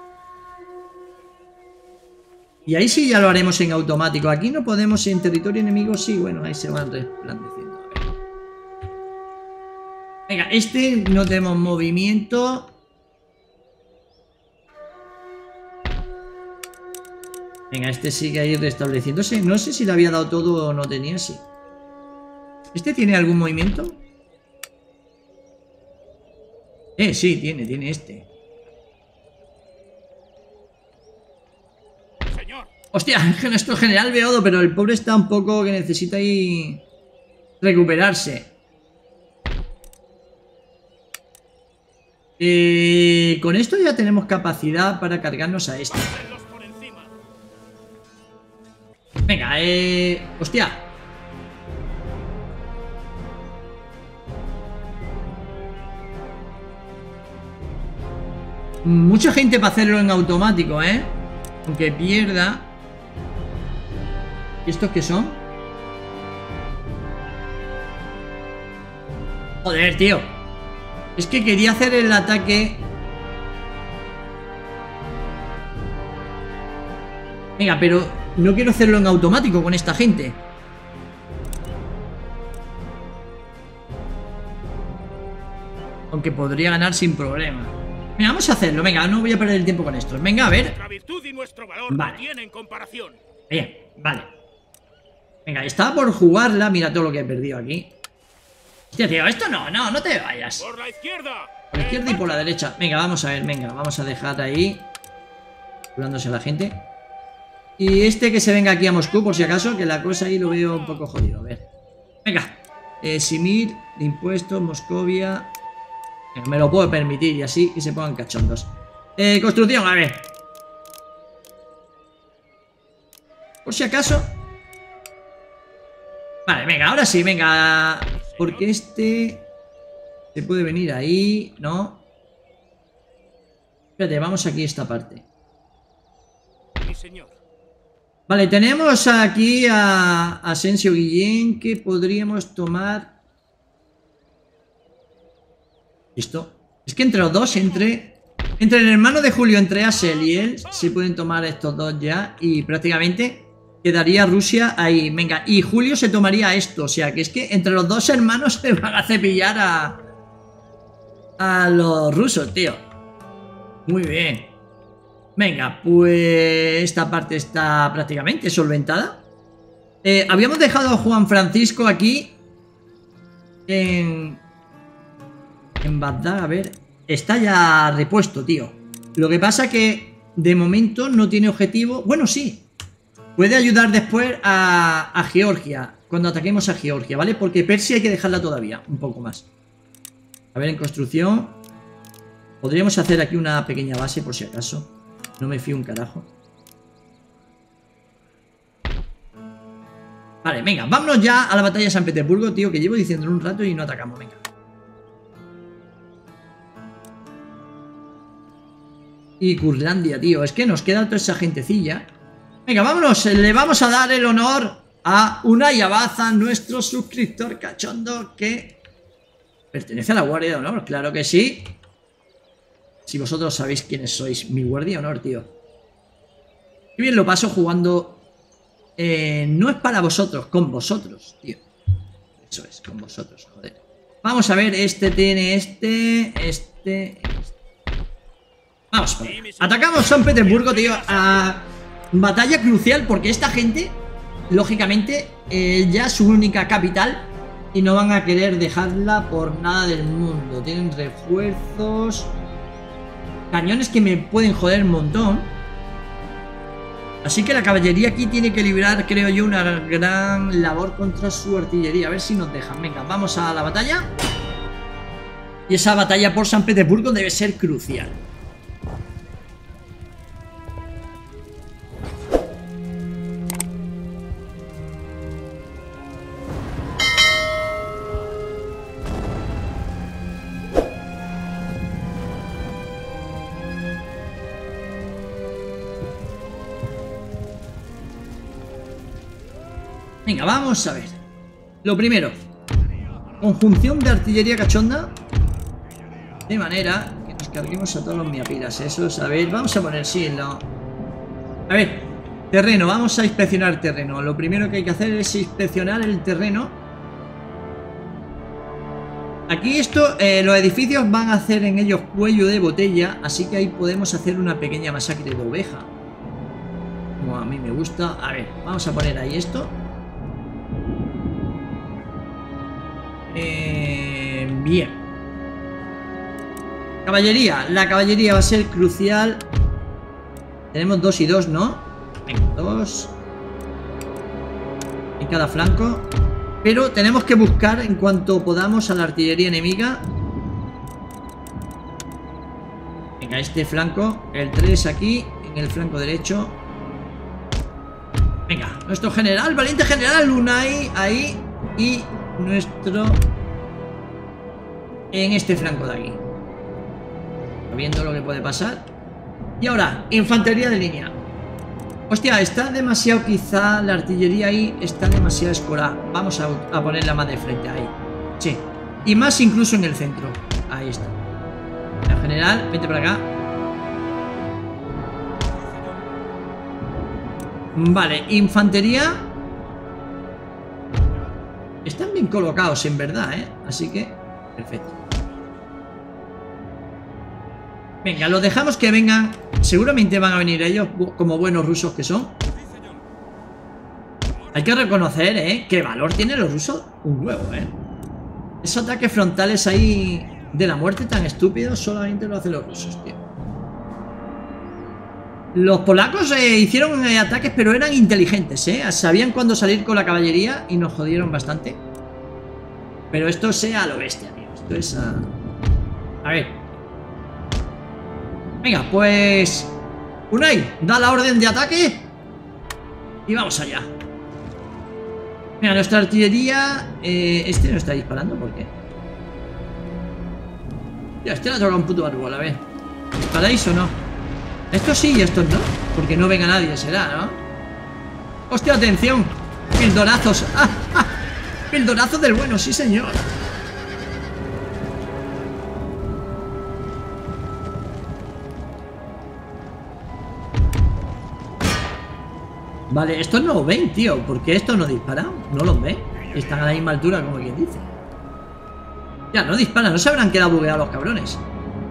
S1: Y ahí sí ya lo haremos en automático. Aquí no podemos en territorio enemigo. Sí, bueno, ahí se van resplandeciendo. A ver. Venga, este no tenemos movimiento. Venga, este sigue ahí restableciéndose. No sé si le había dado todo o no tenía, sí. ¿Este tiene algún movimiento? Eh, sí, tiene, tiene este. Hostia, nuestro general Beodo, pero el pobre está un poco que necesita ahí recuperarse. Eh, con esto ya tenemos capacidad para cargarnos a este. Venga, eh... hostia. Mucha gente para hacerlo en automático, ¿eh? Aunque pierda. ¿Y estos qué son? Joder, tío. Es que quería hacer el ataque. Venga, pero no quiero hacerlo en automático con esta gente. Aunque podría ganar sin problema. Venga, vamos a hacerlo. Venga, no voy a perder el tiempo con esto. Venga, a ver.
S3: Nuestra virtud y nuestro valor
S1: Vale.
S3: no tienen comparación.
S1: Bien, vale. Venga, estaba por jugarla. Mira todo lo que he perdido aquí. Hostia, tío, esto no, no, no te vayas.
S3: Por la izquierda.
S1: Por la izquierda y por la derecha. Venga, vamos a ver, venga, vamos a dejar ahí curándose a la gente. Y este que se venga aquí a Moscú, por si acaso, que la cosa ahí lo veo un poco jodido. A ver. Venga. Eh, Simir, de impuestos, Moscovia. Venga, me lo puedo permitir y así que se pongan cachondos. Eh, construcción, a ver. Por si acaso. Vale, venga, ahora sí, venga. Porque este se puede venir ahí, ¿no? Espérate, vamos aquí a esta parte.
S3: Sí, señor.
S1: Vale, tenemos aquí a Asensio Guillén que podríamos tomar. Listo. Es que entre los dos, entre entre el hermano de Julio, entre Asel y él, se pueden tomar estos dos ya. Y prácticamente quedaría Rusia ahí. Venga, y Julio se tomaría esto. O sea, que es que entre los dos hermanos se van a cepillar a a los rusos, tío. Muy bien. Venga, pues esta parte está prácticamente solventada. Eh, habíamos dejado a Juan Francisco aquí en en Bagdad, a ver. Está ya repuesto, tío. Lo que pasa que de momento no tiene objetivo. Bueno, sí. Puede ayudar después a, a Georgia, cuando ataquemos a Georgia, ¿vale? Porque Persia hay que dejarla todavía un poco más. A ver, en construcción. Podríamos hacer aquí una pequeña base por si acaso. No me fío un carajo. Vale, venga, vámonos ya a la batalla de San Petersburgo, tío, que llevo diciéndolo un rato y no atacamos, venga. Y Curlandia, tío, es que nos queda toda esa gentecilla. Venga, vámonos, le vamos a dar el honor a Unai Abaza, nuestro suscriptor cachondo que pertenece a la Guardia de Honor, claro que sí. Si vosotros sabéis quiénes sois, mi Guardia de Honor, tío. Qué bien lo paso jugando. Eh, no es para vosotros, con vosotros, tío. Eso es, con vosotros, joder. Vamos a ver, este tiene este, este, este. Vamos, joder. Atacamos San Petersburgo, tío. A batalla crucial porque esta gente, lógicamente, eh, ya es su única capital y no van a querer dejarla por nada del mundo. Tienen refuerzos, cañones que me pueden joder un montón. Así que la caballería aquí tiene que librar, creo yo, una gran labor contra su artillería. A ver si nos dejan. Venga, vamos a la batalla. Y esa batalla por San Petersburgo debe ser crucial. Venga, vamos a ver. Lo primero, conjunción de artillería cachonda, de manera que nos carguemos a todos los miapiras. Eso es, a ver, vamos a poner sí, no. A ver, terreno, vamos a inspeccionar terreno. Lo primero que hay que hacer es inspeccionar el terreno. Aquí esto, eh, los edificios van a hacer en ellos cuello de botella, así que ahí podemos hacer una pequeña masacre de oveja, como a mí me gusta. A ver, vamos a poner ahí esto. Eh, bien. Caballería. La caballería va a ser crucial. Tenemos dos y dos, ¿no? Venga, dos en cada flanco. Pero tenemos que buscar en cuanto podamos a la artillería enemiga. Venga, este flanco. El tres aquí, en el flanco derecho. Venga, nuestro general, valiente general Unai, ahí. Y nuestro en este flanco de aquí, viendo lo que puede pasar. Y ahora, infantería de línea. Hostia, está demasiado, quizá la artillería ahí está demasiado escorada. Vamos a, a ponerla más de frente ahí. Sí, y más incluso en el centro. Ahí está. En general, vente para acá. Vale, infantería. Están bien colocados, en verdad, ¿eh? Así que, perfecto. Venga, los dejamos que vengan. Seguramente van a venir ellos, como buenos rusos que son. Hay que reconocer, ¿eh? Qué valor tienen los rusos. Un huevo, ¿eh? Esos ataques frontales ahí de la muerte tan estúpidos solamente lo hacen los rusos, tío. Los polacos eh, hicieron eh, ataques, pero eran inteligentes, ¿eh? Sabían cuándo salir con la caballería y nos jodieron bastante. Pero esto sea a lo bestia, tío. Esto es a... A ver. Venga, pues... Unai, da la orden de ataque. Y vamos allá. Venga, nuestra artillería... Eh, este no está disparando, ¿por qué? Ya, este le ha tocado un puto árbol, a ver. ¿Disparáis o no? Estos sí y estos no, porque no venga nadie, será, ¿no? ¡Hostia, atención! ¡Pildonazos! ¡Ah, ah! ¡Pildonazos del bueno, sí señor! Vale, estos no lo ven, tío. ¿Por qué estos no disparan? No los ven. Están a la misma altura, como quien dice. Ya, no disparan, no se habrán quedado bugueados los cabrones.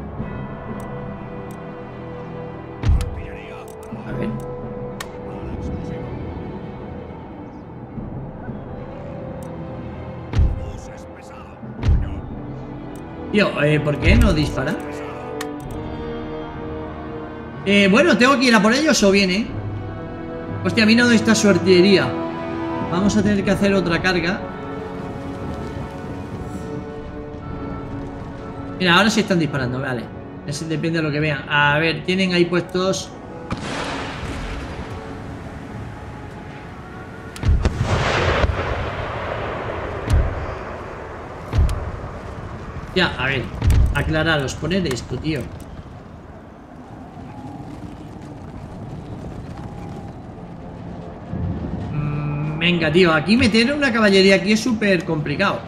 S1: Tío, eh, ¿por qué no dispara? Eh, bueno, ¿tengo que ir a por ellos o viene? Hostia, mira dónde está su artillería. Vamos a tener que hacer otra carga. Mira, ahora sí están disparando, vale. Eso depende de lo que vean. A ver, tienen ahí puestos... Ya, a ver, aclararos, poner esto, tío. Mm, venga, tío, aquí meter una caballería aquí es súper complicado.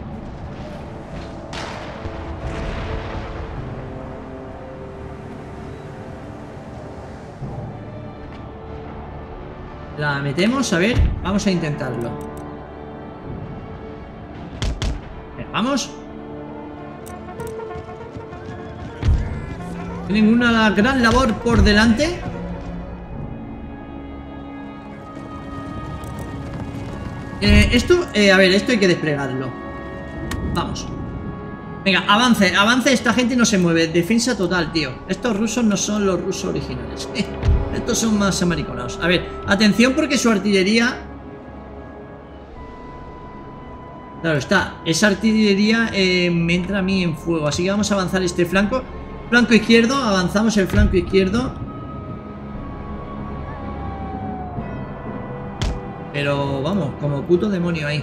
S1: La metemos, a ver, vamos a intentarlo. Venga, vamos. Tienen una gran labor por delante. Eh, esto, eh, a ver, esto hay que desplegarlo. Vamos. Venga, avance, avance, esta gente no se mueve. Defensa total, tío. Estos rusos no son los rusos originales. Eh, estos son más amariconados. A ver, atención porque su artillería... Claro está, esa artillería eh, me entra a mí en fuego. Así que vamos a avanzar este flanco. Flanco izquierdo, avanzamos el flanco izquierdo. Pero vamos, como puto demonio ahí.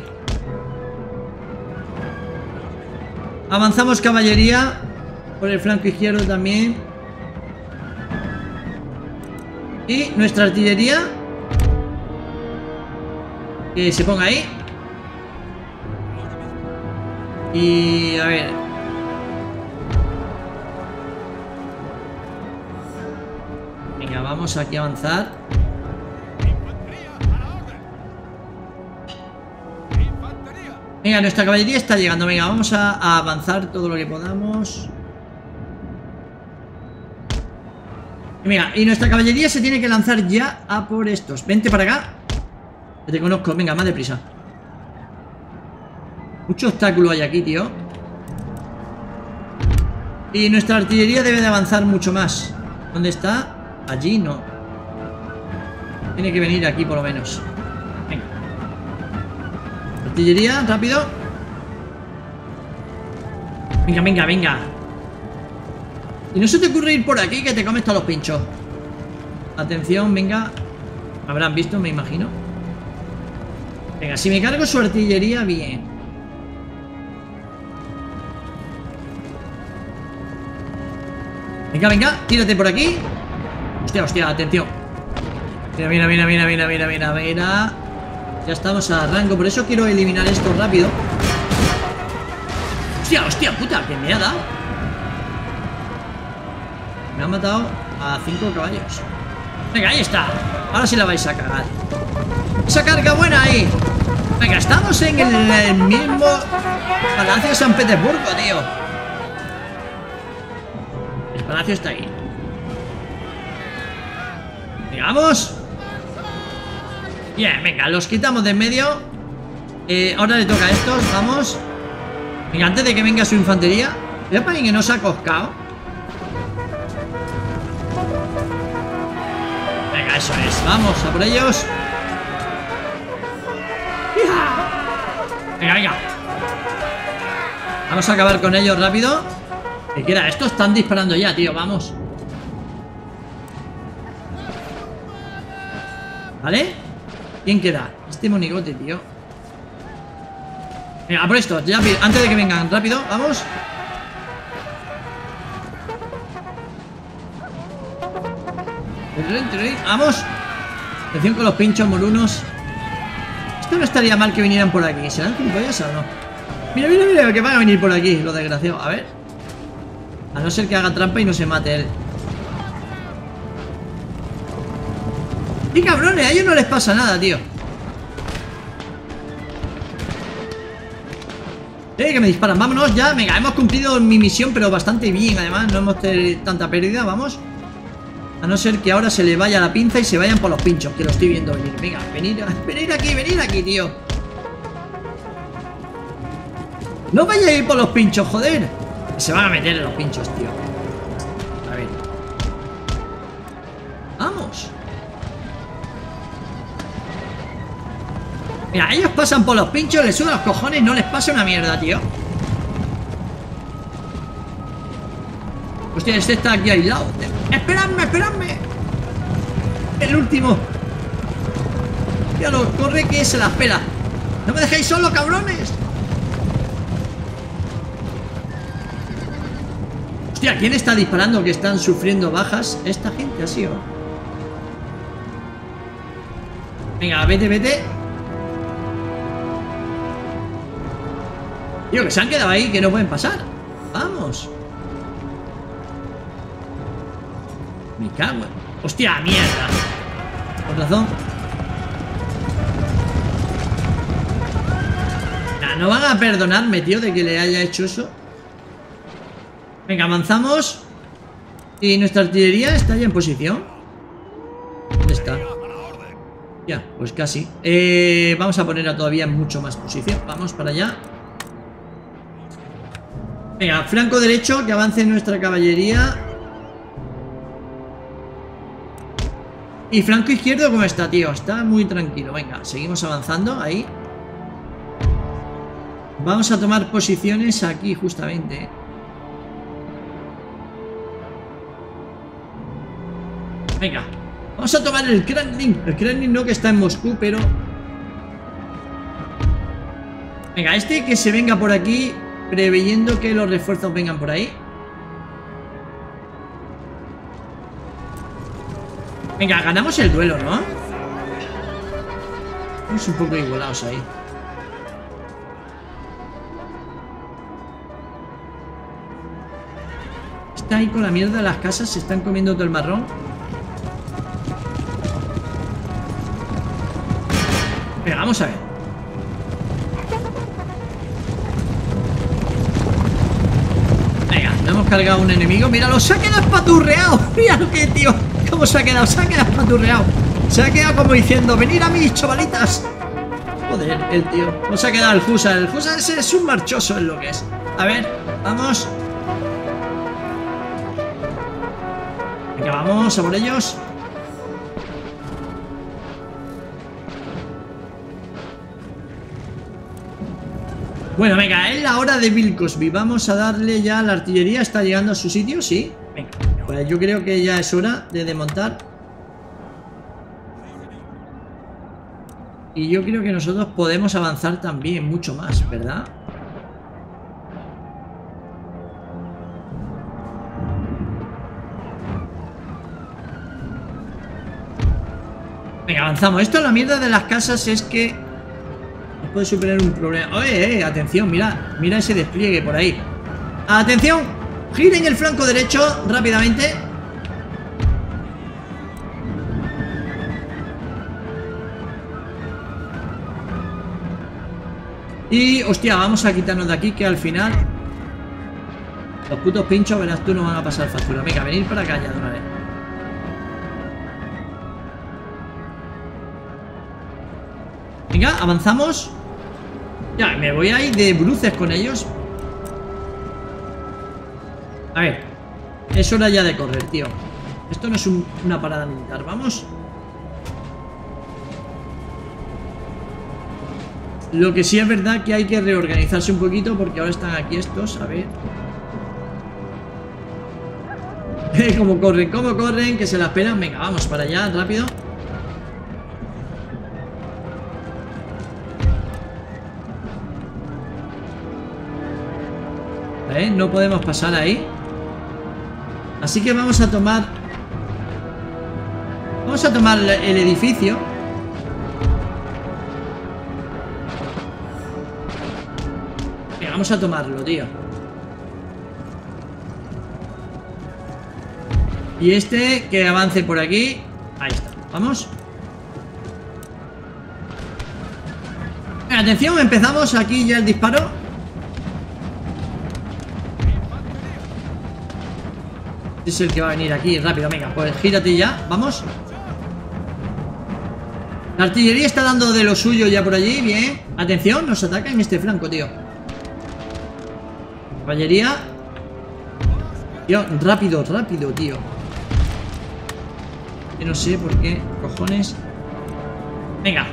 S1: Avanzamos caballería por el flanco izquierdo también. Y nuestra artillería que se ponga ahí. Y a ver, venga, vamos aquí a avanzar. Venga, nuestra caballería está llegando. Venga, vamos a, a avanzar todo lo que podamos. Y venga, y nuestra caballería se tiene que lanzar ya a por estos. Vente para acá. Que te conozco, venga, más deprisa. Mucho obstáculo hay aquí, tío. Y nuestra artillería debe de avanzar mucho más. ¿Dónde está? Allí no. Tiene que venir aquí por lo menos. Venga. Artillería, rápido. Venga, venga, venga. Y no se te ocurre ir por aquí que te comes todos los pinchos. Atención, venga. Habrán visto, me imagino. Venga, si me cargo su artillería, bien. Venga, venga, tírate por aquí. Hostia, hostia, atención. Mira, mira, mira, mira, mira, mira, mira, mira. Ya estamos a rango, por eso quiero eliminar esto rápido. Hostia, hostia, puta, que me ha dado. Me han matado a cinco caballos. Venga, ahí está. Ahora sí la vais a cagar. Esa carga buena ahí. Venga, estamos en el, el mismo Palacio de San Petersburgo, tío. El palacio está ahí. Digamos. Bien, venga, los quitamos de en medio. eh, Ahora le toca a estos, vamos. Venga, antes de que venga su infantería. Mira para que no se ha coscado. Venga, eso es, vamos a por ellos. Venga, venga. Vamos a acabar con ellos rápido. ¿Qué queda? Estos están disparando ya, tío, vamos. ¿Vale? ¿Quién queda? Este monigote, tío. Venga, a por esto, ya, antes de que vengan, rápido, vamos. Vamos. Atención con los pinchos morunos. Esto no estaría mal que vinieran por aquí. ¿Serán gilipollas o no? Mira, mira, mira, que van a venir por aquí, los desgraciados. A ver. A no ser que haga trampa y no se mate él. ¡Y cabrones! A ellos no les pasa nada, tío. ¡Eh, que me disparan! Vámonos ya. Venga, hemos cumplido mi misión, pero bastante bien. Además, no hemos tenido tanta pérdida. Vamos. A no ser que ahora se le vaya la pinza y se vayan por los pinchos, que lo estoy viendo venir. Venga, venid, venid aquí, venid aquí, tío. No vaya a ir por los pinchos, joder. Se van a meter en los pinchos, tío. A ver. Vamos. Mira, ellos pasan por los pinchos, les sudan los cojones, no les pasa una mierda, tío. Hostia, este está aquí aislado. ¡Esperadme, esperadme! El último. Míralo, corre que se la espera. ¡No me dejéis solo, cabrones! Hostia, ¿quién está disparando que están sufriendo bajas? Esta gente ha sido. Venga, vete, vete. Tío, que se han quedado ahí, que no pueden pasar. Vamos. Me cago en... Hostia, mierda. Con razón. Nah, no van a perdonarme, tío, de que le haya hecho eso. Venga, avanzamos. Y nuestra artillería está ya en posición. ¿Dónde está? Ya, pues casi. eh, Vamos a ponerla todavía en mucho más posición. Vamos para allá. Venga, flanco derecho, que avance nuestra caballería. Y flanco izquierdo, ¿cómo está, tío? Está muy tranquilo. Venga, seguimos avanzando, ahí. Vamos a tomar posiciones aquí, justamente. Venga, vamos a tomar el Kremlin. El Kremlin no, que está en Moscú, pero... Venga, este que se venga por aquí, preveyendo que los refuerzos vengan por ahí. Venga, ganamos el duelo, ¿no? Estamos un poco igualados ahí. Está ahí con la mierda de las casas. Se están comiendo todo el marrón. Venga, vamos a ver. Venga, no hemos cargado un enemigo. Míralo, se ha quedado espaturreado. Míralo que, tío. ¿Cómo se ha quedado? Se ha quedado espaturreado. Se ha quedado como diciendo: venid a mí, chavalitas. Joder, el tío. No se ha quedado el Husar. El Husar ese es un marchoso, es lo que es. A ver, vamos. Venga, vamos a por ellos. Bueno, venga, es la hora de Bill Cosby. Vamos a darle ya a la artillería. ¿Está llegando a su sitio? Sí. Venga, pues yo creo que ya es hora de desmontar. Y yo creo que nosotros podemos avanzar también mucho más, ¿verdad? Venga, avanzamos. Esto, la mierda de las casas es que nos puede suponer un problema. Oye, eh, atención, mira. Mira ese despliegue por ahí. Atención, giren el flanco derecho rápidamente. Y, hostia, vamos a quitarnos de aquí, que al final los putos pinchos, verás tú, no van a pasar factura. Venga, venir para acá ya de una vez. Venga, avanzamos. Ya, me voy a ir de bruces con ellos. A ver, es hora ya de correr, tío. Esto no es un, una parada militar, vamos. Lo que sí es verdad que hay que reorganizarse un poquito, porque ahora están aquí estos, a ver. Cómo corren, cómo corren, que se la esperan. Venga, vamos para allá, rápido. ¿Eh? No podemos pasar ahí. Así que vamos a tomar Vamos a tomar el edificio. Venga, vamos a tomarlo, tío. Y este que avance por aquí. Ahí está, vamos. Venga, atención, empezamos aquí ya el disparo. Es el que va a venir aquí, rápido, venga, pues gírate ya, vamos. La artillería está dando de lo suyo ya por allí, bien. Atención, nos ataca en este flanco, tío. Caballería. Tío, rápido, rápido, tío. Que no sé por qué, cojones. Venga.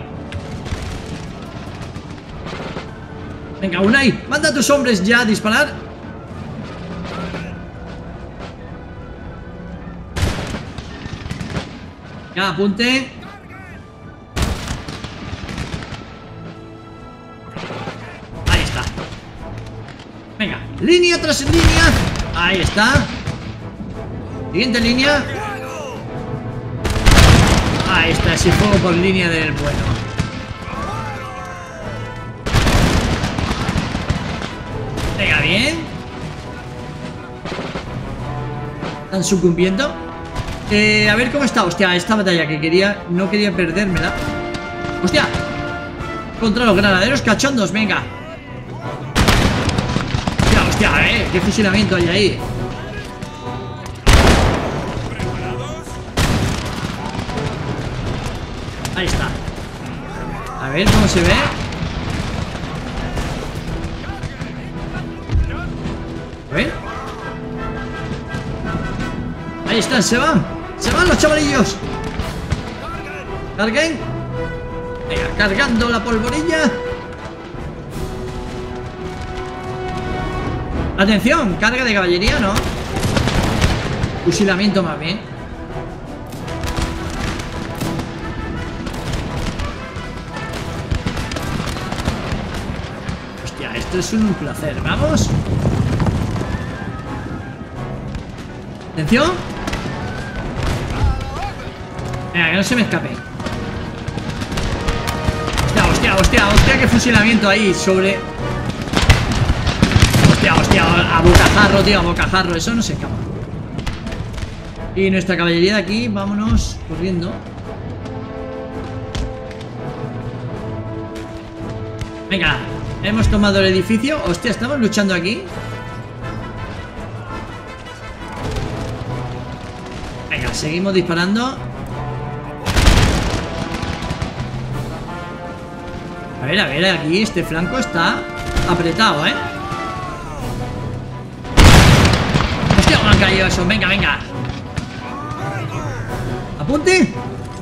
S1: Venga, Unai, manda a tus hombres ya a disparar. Ya, apunte. Ahí está. Venga, línea tras línea. Ahí está. Siguiente línea. Ahí está, ese fuego por línea del bueno. Venga, bien. Están sucumbiendo. Eh, a ver cómo está. Hostia, esta batalla que quería. No quería perdérmela. Hostia. Contra los granaderos cachondos, venga. Hostia, hostia, eh. Qué fusilamiento hay ahí. Ahí está. A ver cómo se ve. A ver. Ahí están, se van. Se van los chavalillos. Carguen. Venga, cargando la polvorilla. Atención, carga de caballería, ¿no? Fusilamiento más bien. Hostia, esto es un placer. Vamos. Atención. Venga, que no se me escape. Hostia, hostia, hostia, hostia, qué fusilamiento ahí sobre... Hostia, hostia, a bocajarro, tío, a bocajarro. Eso no se escapa. Y nuestra caballería de aquí, vámonos corriendo. Venga, hemos tomado el edificio. Hostia, estamos luchando aquí. Venga, seguimos disparando. A ver, a ver, aquí este flanco está apretado, ¿eh? Hostia, me han caído eso. Venga, venga. Apunte.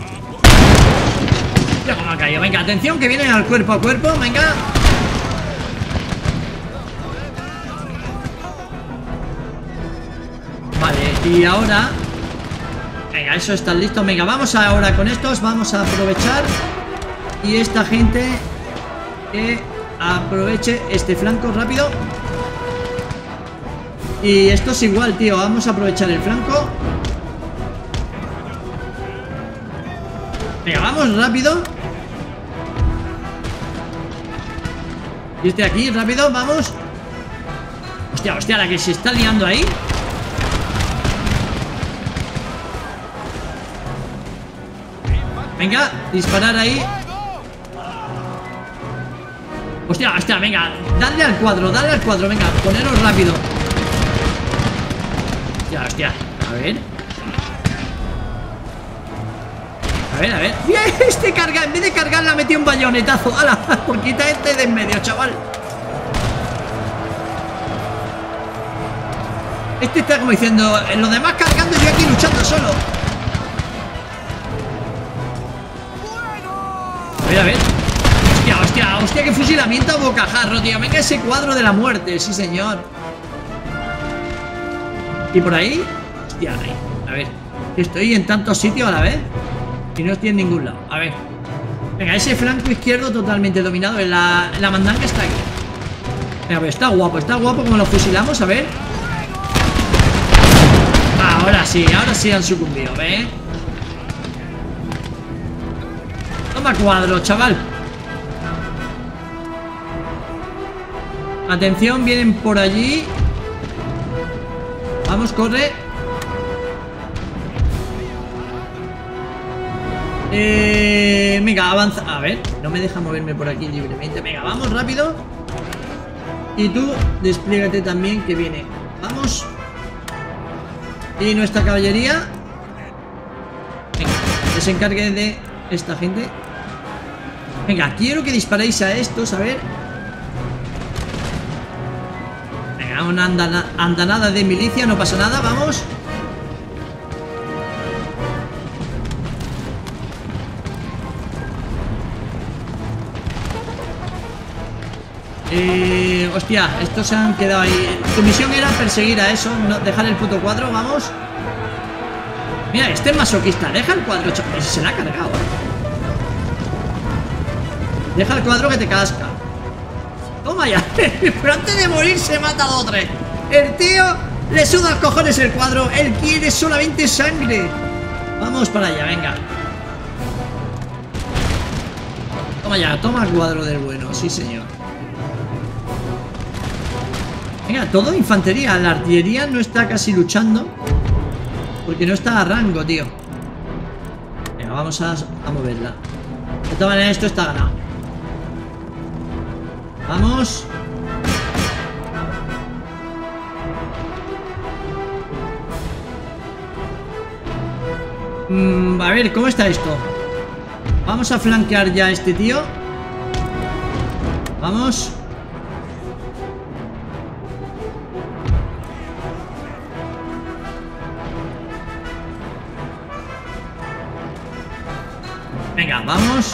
S1: Ya como ha caído. Venga, atención, que vienen al cuerpo a cuerpo. Venga. Vale, y ahora... Venga, eso está listo. Venga, vamos ahora con estos. Vamos a aprovechar. Y esta gente que aproveche este flanco rápido. Y esto es igual, tío. Vamos a aprovechar el flanco. Venga, vamos rápido. Y este aquí, rápido, vamos. Hostia, hostia, la que se está liando ahí. Venga, disparar ahí. Hostia, hostia, venga. Dadle al cuadro, dadle al cuadro. Venga, poneros rápido. Hostia, hostia. A ver. A ver, a ver. ¡Bien! Este carga, en vez de cargar, la metió un bayonetazo. ¡Hala! Por quita este de en medio, chaval. Este está como diciendo, en los demás cargando, yo aquí luchando solo. A ver, a ver. Hostia, hostia, hostia, qué fusilamiento a bocajarro, tío. Venga ese cuadro de la muerte, sí señor. ¿Y por ahí? Hostia, ahí. A ver, estoy en tantos sitios a la vez y no estoy en ningún lado. A ver. Venga, ese flanco izquierdo totalmente dominado. En la, la mandanga está aquí. Venga, pues está guapo, está guapo como lo fusilamos, a ver. Ahora sí, ahora sí han sucumbido, ¿ves? Toma cuadro, chaval. Atención, vienen por allí. Vamos, corre. Eh, venga, avanza. A ver, no me deja moverme por aquí libremente. Venga, vamos rápido. Y tú, despliégate también, que viene. Vamos. Y nuestra caballería. Venga, que se encargue de esta gente. Venga, quiero que disparéis a estos, a ver. Venga, una andana, andanada de milicia, no pasa nada, vamos. Eh, hostia, estos se han quedado ahí. Tu misión era perseguir a eso, no, dejar el puto cuadro, vamos. Mira, este es masoquista. Deja el cuadro, chaval. Se la ha cargado, ¿eh? Deja el cuadro que te casca. Toma ya. Pero antes de morir se mata a dos o tres. El tío le suda los cojones el cuadro. Él quiere solamente sangre. Vamos para allá, venga. Toma ya, toma cuadro del bueno. Sí, señor. Venga, todo infantería. La artillería no está casi luchando porque no está a rango, tío. Venga, vamos a, a moverla. De todas maneras, esto está ganado. Vamos. Mm, a ver, ¿cómo está esto? Vamos a flanquear ya a este tío. Vamos. Venga, vamos.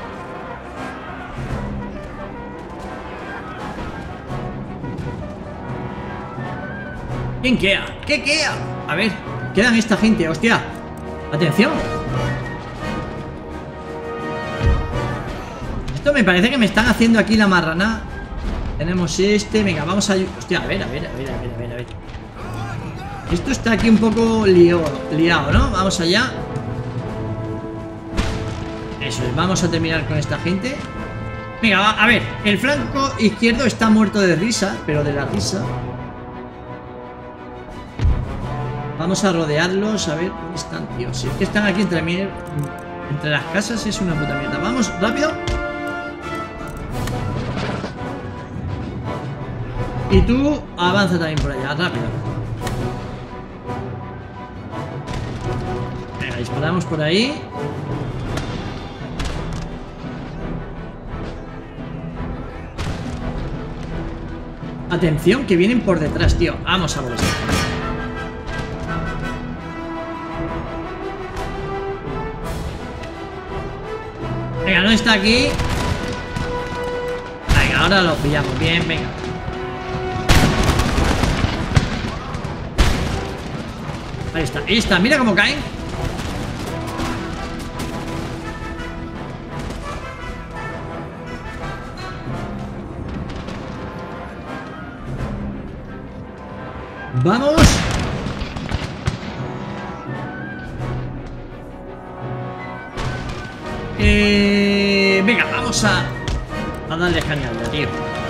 S1: ¿Quién queda? ¿Qué queda? A ver, quedan esta gente, hostia. Atención. Esto me parece que me están haciendo aquí la marrana. Tenemos este, venga, vamos a... Hostia, a ver, a ver, a ver, a ver, a ver, a ver. Esto está aquí un poco lío, liado, ¿no? Vamos allá. Eso es, vamos a terminar con esta gente. Venga, va, a ver, el flanco izquierdo está muerto de risa, pero de la risa. Vamos a rodearlos, a ver dónde están, tío. Si es que están aquí entre, entre las casas, es una puta mierda. Vamos, rápido. Y tú avanza también por allá, rápido. Venga, disparamos por ahí. Atención, que vienen por detrás, tío. Vamos a por esto. Venga, no está aquí. Venga, ahora lo pillamos bien, venga. Ahí está, ahí está, mira cómo caen. Vamos. Eh, venga, vamos a, a darle caña ya, tío.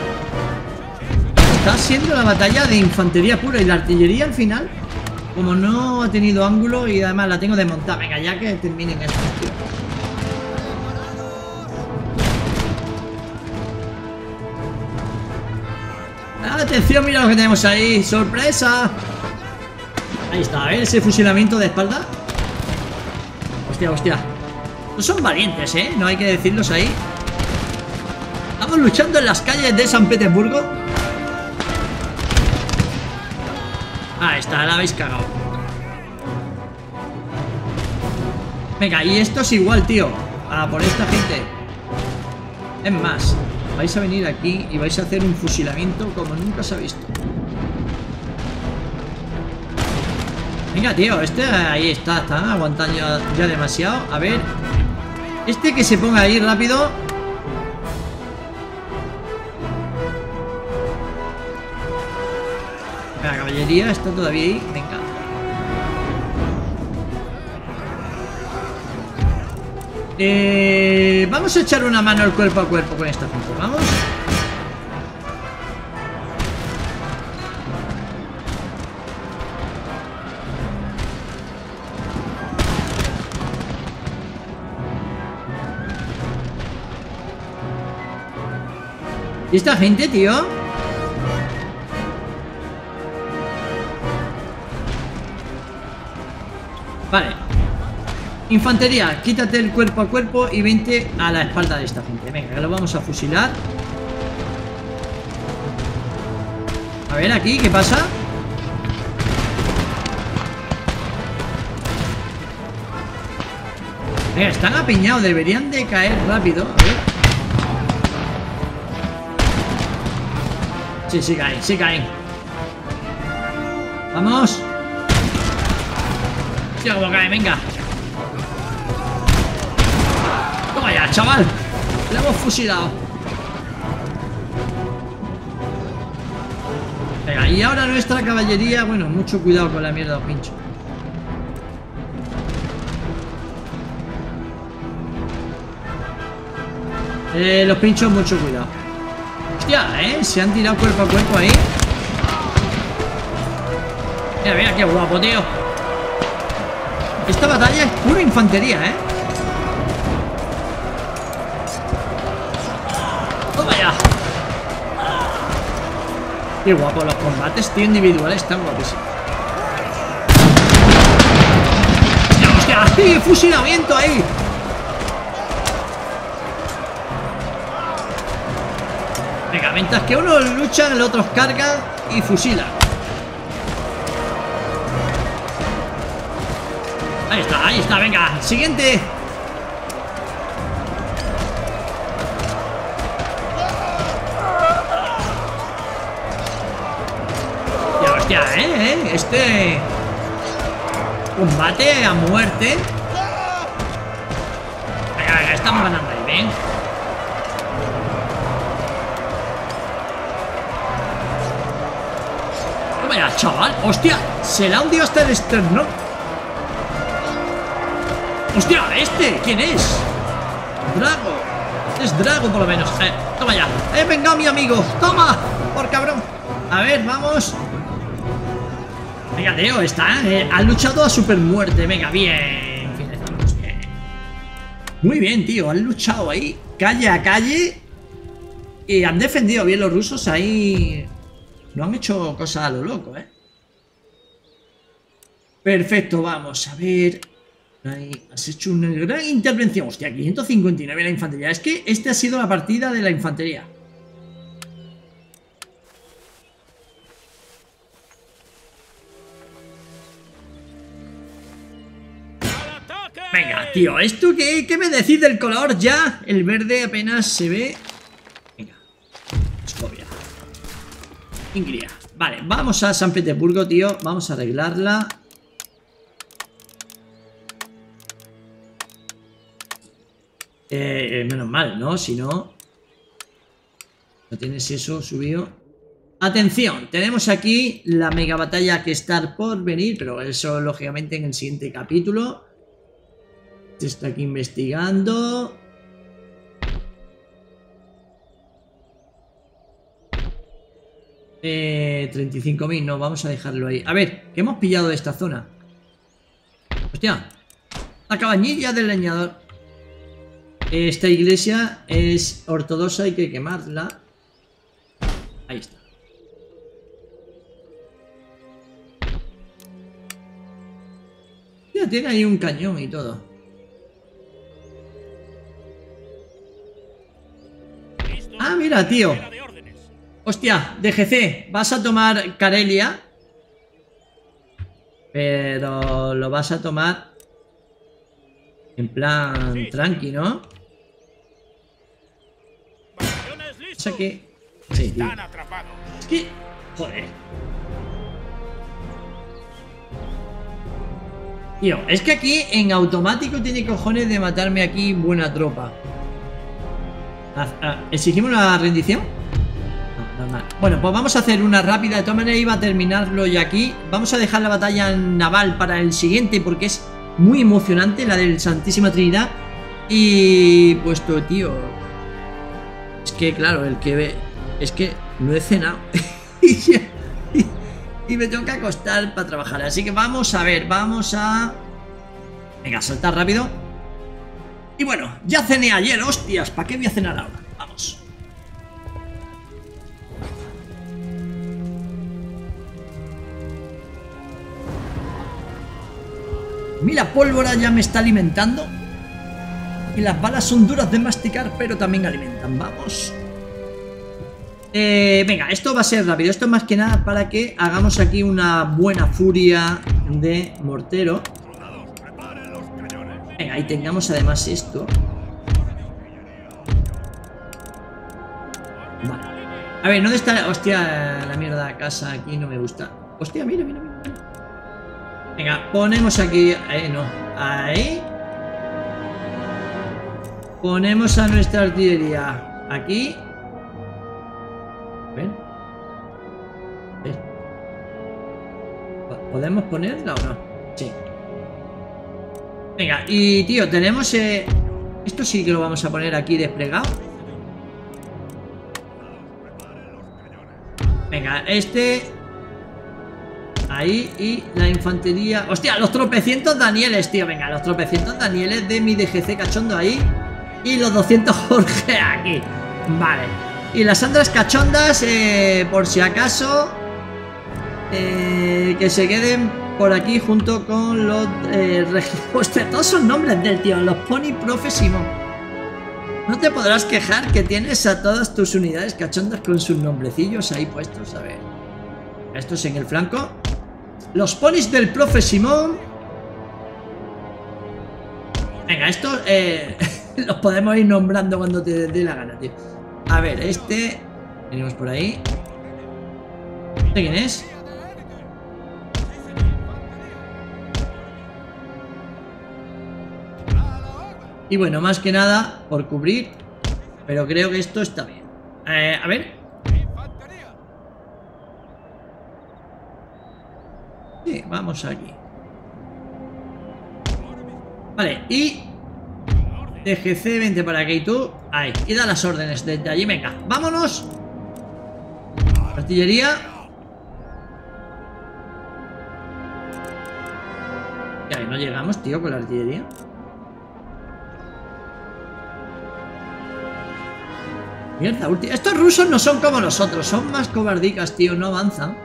S1: Está siendo la batalla de infantería pura y la artillería al final, como no ha tenido ángulo y además la tengo desmontada. Venga, ya que terminen estos, tío. Atención, mira lo que tenemos ahí. ¡Sorpresa! Ahí está, a ver ese fusilamiento de espalda. Hostia, hostia. No son valientes, ¿eh? No hay que decirlos ahí. Estamos luchando en las calles de San Petersburgo. Ahí está, la habéis cagado. Venga, y esto es igual, tío. A por esta gente. Es más, vais a venir aquí y vais a hacer un fusilamiento como nunca se ha visto. Venga, tío, este ahí está. Están aguantando ya, ya demasiado. A ver. Este que se ponga ahí rápido. La caballería está todavía ahí. Venga. Eh, vamos a echar una mano al cuerpo a cuerpo con esta gente. Vamos. ¿Y esta gente, tío? Vale. Infantería, quítate el cuerpo a cuerpo y vente a la espalda de esta gente. Venga, que lo vamos a fusilar. A ver aquí, ¿qué pasa? Venga, están apiñados, deberían de caer rápido. A ver. Sí, sí caen, sí caen. Vamos. Hostia, como cae, venga. Toma ya, chaval. Le hemos fusilado. Venga, y ahora nuestra caballería. Bueno, mucho cuidado con la mierda de los pinchos. Eh, los pinchos, mucho cuidado. Hostia, eh, se han tirado cuerpo a cuerpo ahí. Mira, mira, qué guapo, tío. Esta batalla es pura infantería, eh. Toma ya. Qué guapo, los combates, tío, individuales están guapísimos. Hostia, hostia, ¡sí! Fusilamiento ahí. Venga, mientras que unos luchan, el otro carga y fusila. Ahí está, ahí está, venga, siguiente. Ya, hostia, eh, eh, este combate a muerte. Venga, venga, estamos ganando ahí, ven. Toma ya, chaval, hostia, se le ha hundido hasta el esternón. ¡Hostia! ¿Este? ¿Quién es? Drago. Es Drago por lo menos. Eh, toma ya. ¡Eh, venga mi amigo! ¡Toma! ¡Por cabrón! A ver, vamos. Venga, Teo, está. Eh, ha luchado a super muerte. Venga, bien. Finalizamos bien. Muy bien, tío. Han luchado ahí. Calle a calle. Y han defendido bien los rusos ahí. No han hecho cosas a lo loco, eh. Perfecto, vamos a ver. Ahí, has hecho una gran intervención. Hostia, quinientos cincuenta y nueve la infantería. Es que esta ha sido la partida de la infantería. Venga, tío, ¿esto qué, qué me decís del color ya? El verde apenas se ve. Venga, Escovia, Ingria. Vale, vamos a San Petersburgo, tío. Vamos a arreglarla. Eh, menos mal, ¿no? Si no... No tienes eso subido. Atención, tenemos aquí la mega batalla que está por venir, pero eso lógicamente en el siguiente capítulo. Se está aquí investigando. Eh, treinta y cinco mil, no, vamos a dejarlo ahí. A ver, ¿qué hemos pillado de esta zona? Hostia, la cabañilla del leñador. Esta iglesia es ortodoxa, hay que quemarla. Ahí está. Ya tiene ahí un cañón y todo. Ah, mira, tío. Hostia, D G C, vas a tomar Karelia. Pero lo vas a tomar en plan tranqui, ¿no? O sea que... Sí, tío. Es que... Joder. Tío, es que aquí en automático tiene cojones de matarme aquí buena tropa. ¿Exigimos la rendición? No, normal. Bueno, pues vamos a hacer una rápida. De todas maneras iba a terminarlo ya aquí. Vamos a dejar la batalla naval para el siguiente porque es muy emocionante, la del Santísima Trinidad. Y... puesto, tío... Es que, claro, el que ve... Es que no he cenado. y, y me tengo que acostar para trabajar. Así que vamos a ver, vamos a... Venga, saltar rápido. Y bueno, ya cené ayer, hostias. ¿Para qué voy a cenar ahora? Vamos. Mira, pólvora ya me está alimentando. Y las balas son duras de masticar, pero también alimentan. Vamos. Eh, venga, esto va a ser rápido. Esto es más que nada para que hagamos aquí una buena furia de mortero. Venga, y tengamos además esto. Vale. A ver, ¿dónde está? Hostia, la mierda de casa aquí no me gusta. Hostia, mira, mira, mira. Venga, ponemos aquí... Eh, no, ahí. Ponemos a nuestra artillería aquí. A ver. A ver. ¿Podemos ponerla o no? Sí. Venga, y tío, tenemos... Eh... Esto sí que lo vamos a poner aquí desplegado. Venga, este... Ahí, y la infantería... ¡Hostia! Los tropecientos Danieles, tío. Venga, los tropecientos Danieles de mi D G C cachondo ahí. Y los doscientos Jorge aquí. Vale. Y las Sandras cachondas, eh, por si acaso, eh, que se queden por aquí junto con los... Eh, Hostia, todos son nombres del tío. Los Pony Profe Simón. No te podrás quejar que tienes a todas tus unidades cachondas con sus nombrecillos ahí puestos. A ver. Estos en el flanco. Los ponis del Profe Simón. Venga, estos eh, los podemos ir nombrando cuando te dé la gana, tío. A ver, este... Venimos por ahí. ¿Este quién es? Y bueno, más que nada por cubrir. Pero creo que esto está bien. eh, A ver. Sí, vamos aquí. Vale, y D G C, vente para aquí tú. Ahí, y da las órdenes desde allí. Venga, vámonos. Artillería. Y ahí no llegamos, tío, con la artillería. Mierda, ulti... Estos rusos no son como los otros. Son más cobardicas, tío, no avanzan.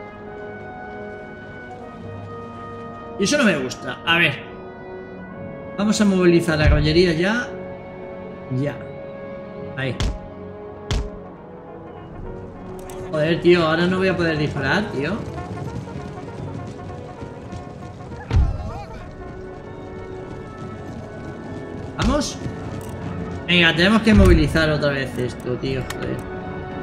S1: Y eso no me gusta. A ver. Vamos a movilizar la caballería ya. Ya. Ahí. Joder, tío. Ahora no voy a poder disparar, tío. Vamos. Venga, tenemos que movilizar otra vez esto, tío. Joder.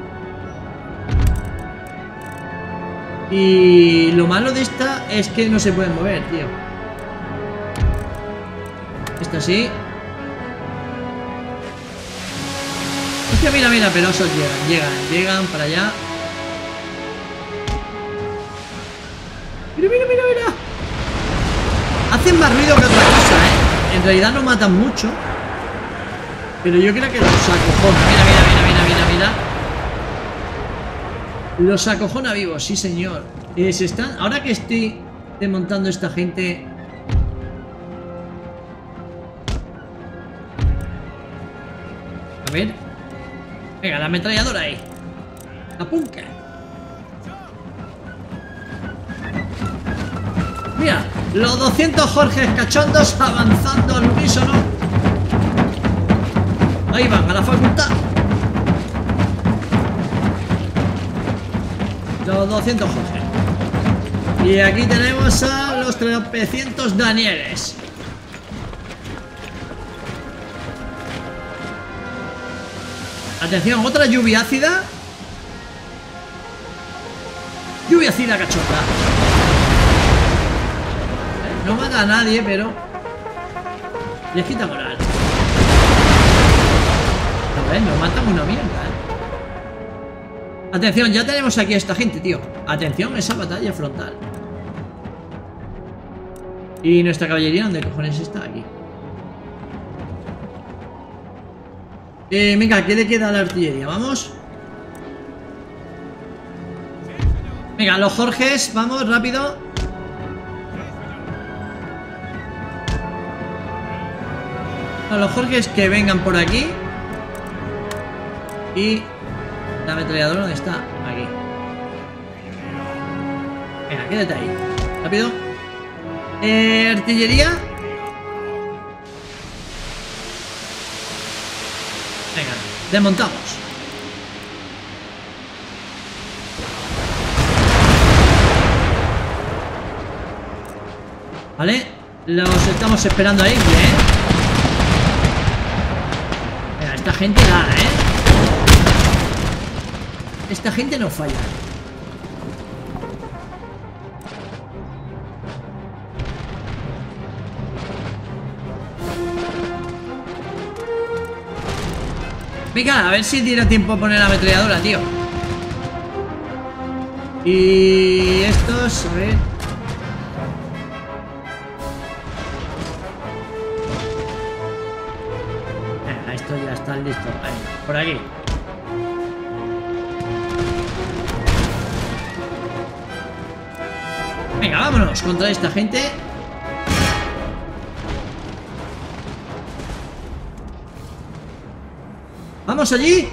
S1: Y lo malo de esta es que no se pueden mover, tío. Esta sí. Hostia, mira, mira, pero esos llegan, llegan, llegan para allá. Mira, mira, mira, mira. Hacen más ruido que otra cosa, ¿eh? En realidad no matan mucho. Pero yo creo que los acojona. Mira, mira, mira, mira, mira, mira. Los acojona vivos, sí señor. eh, se están... Ahora que estoy desmontando esta gente... A ver. Venga, la ametralladora ahí. La punca. Mira, los doscientos Jorges cachondos avanzando al unísono. Ahí van, a la facultad. Los doscientos Jorge. Y aquí tenemos a los tropecientos Danieles. Atención, otra lluvia ácida. Lluvia ácida cachonda. No mata a nadie, pero les quita moral. A ver, nos matan una mierda, eh. Atención, ya tenemos aquí a esta gente, tío. Atención, esa batalla frontal. Y nuestra caballería, ¿dónde cojones está? Aquí. Eh, venga, ¿qué le queda a la artillería? Vamos. Venga, los Jorges, vamos, rápido. No, los Jorges que vengan por aquí. Y la ametralladora, ¿dónde está? Aquí. Venga, quédate ahí. Rápido. Eh, artillería. Venga, desmontamos. Vale, los estamos esperando ahí. Bien. Venga, esta gente da, ¿eh? Esta gente no falla. Venga, a ver si tiene tiempo a poner la ametralladora, tío. Y estos, a ver. Venga, estos ya están listos. Venga, por aquí. Venga, vámonos contra esta gente. ¡Vamos allí!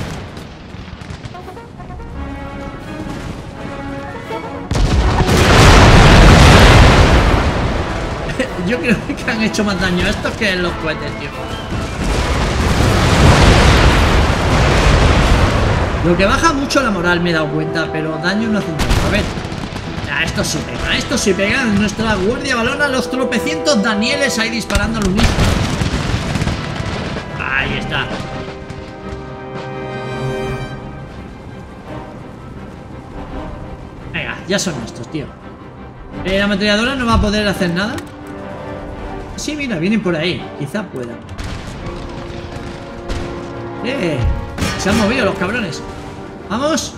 S1: Yo creo que han hecho más daño a estos que en los cohetes, tío. Lo que baja mucho la moral, me he dado cuenta, pero daño no hacen tanto. A ver. Ya, esto sí pega, esto sí pega. Nuestra guardia balona los tropecientos Danieles ahí disparando al unísono. Ahí está. Venga, ya son estos, tío. Eh, la ametralladora no va a poder hacer nada. Sí, mira, vienen por ahí. Quizá puedan. Eh, se han movido los cabrones. Vamos.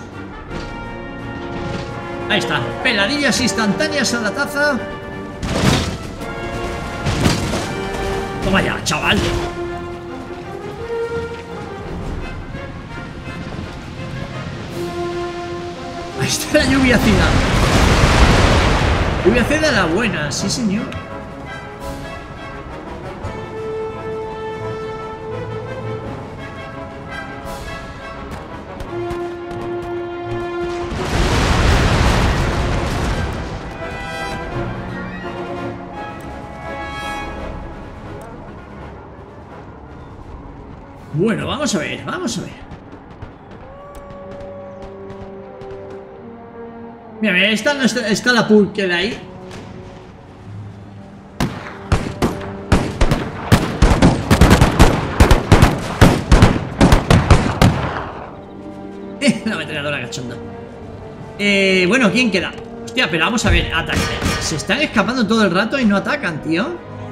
S1: Ahí está. Peladillas instantáneas a la taza. Toma ya, chaval. Ahí está la lluvia ácida. Lluvia ácida la buena, sí señor. Bueno, vamos a ver, vamos a ver. Mira, mira, está, está, está la pool que de ahí. La ametralladora cachonda. Eh, bueno, ¿quién queda? Hostia, pero vamos a ver, ataque. Se están escapando todo el rato y no atacan, tío.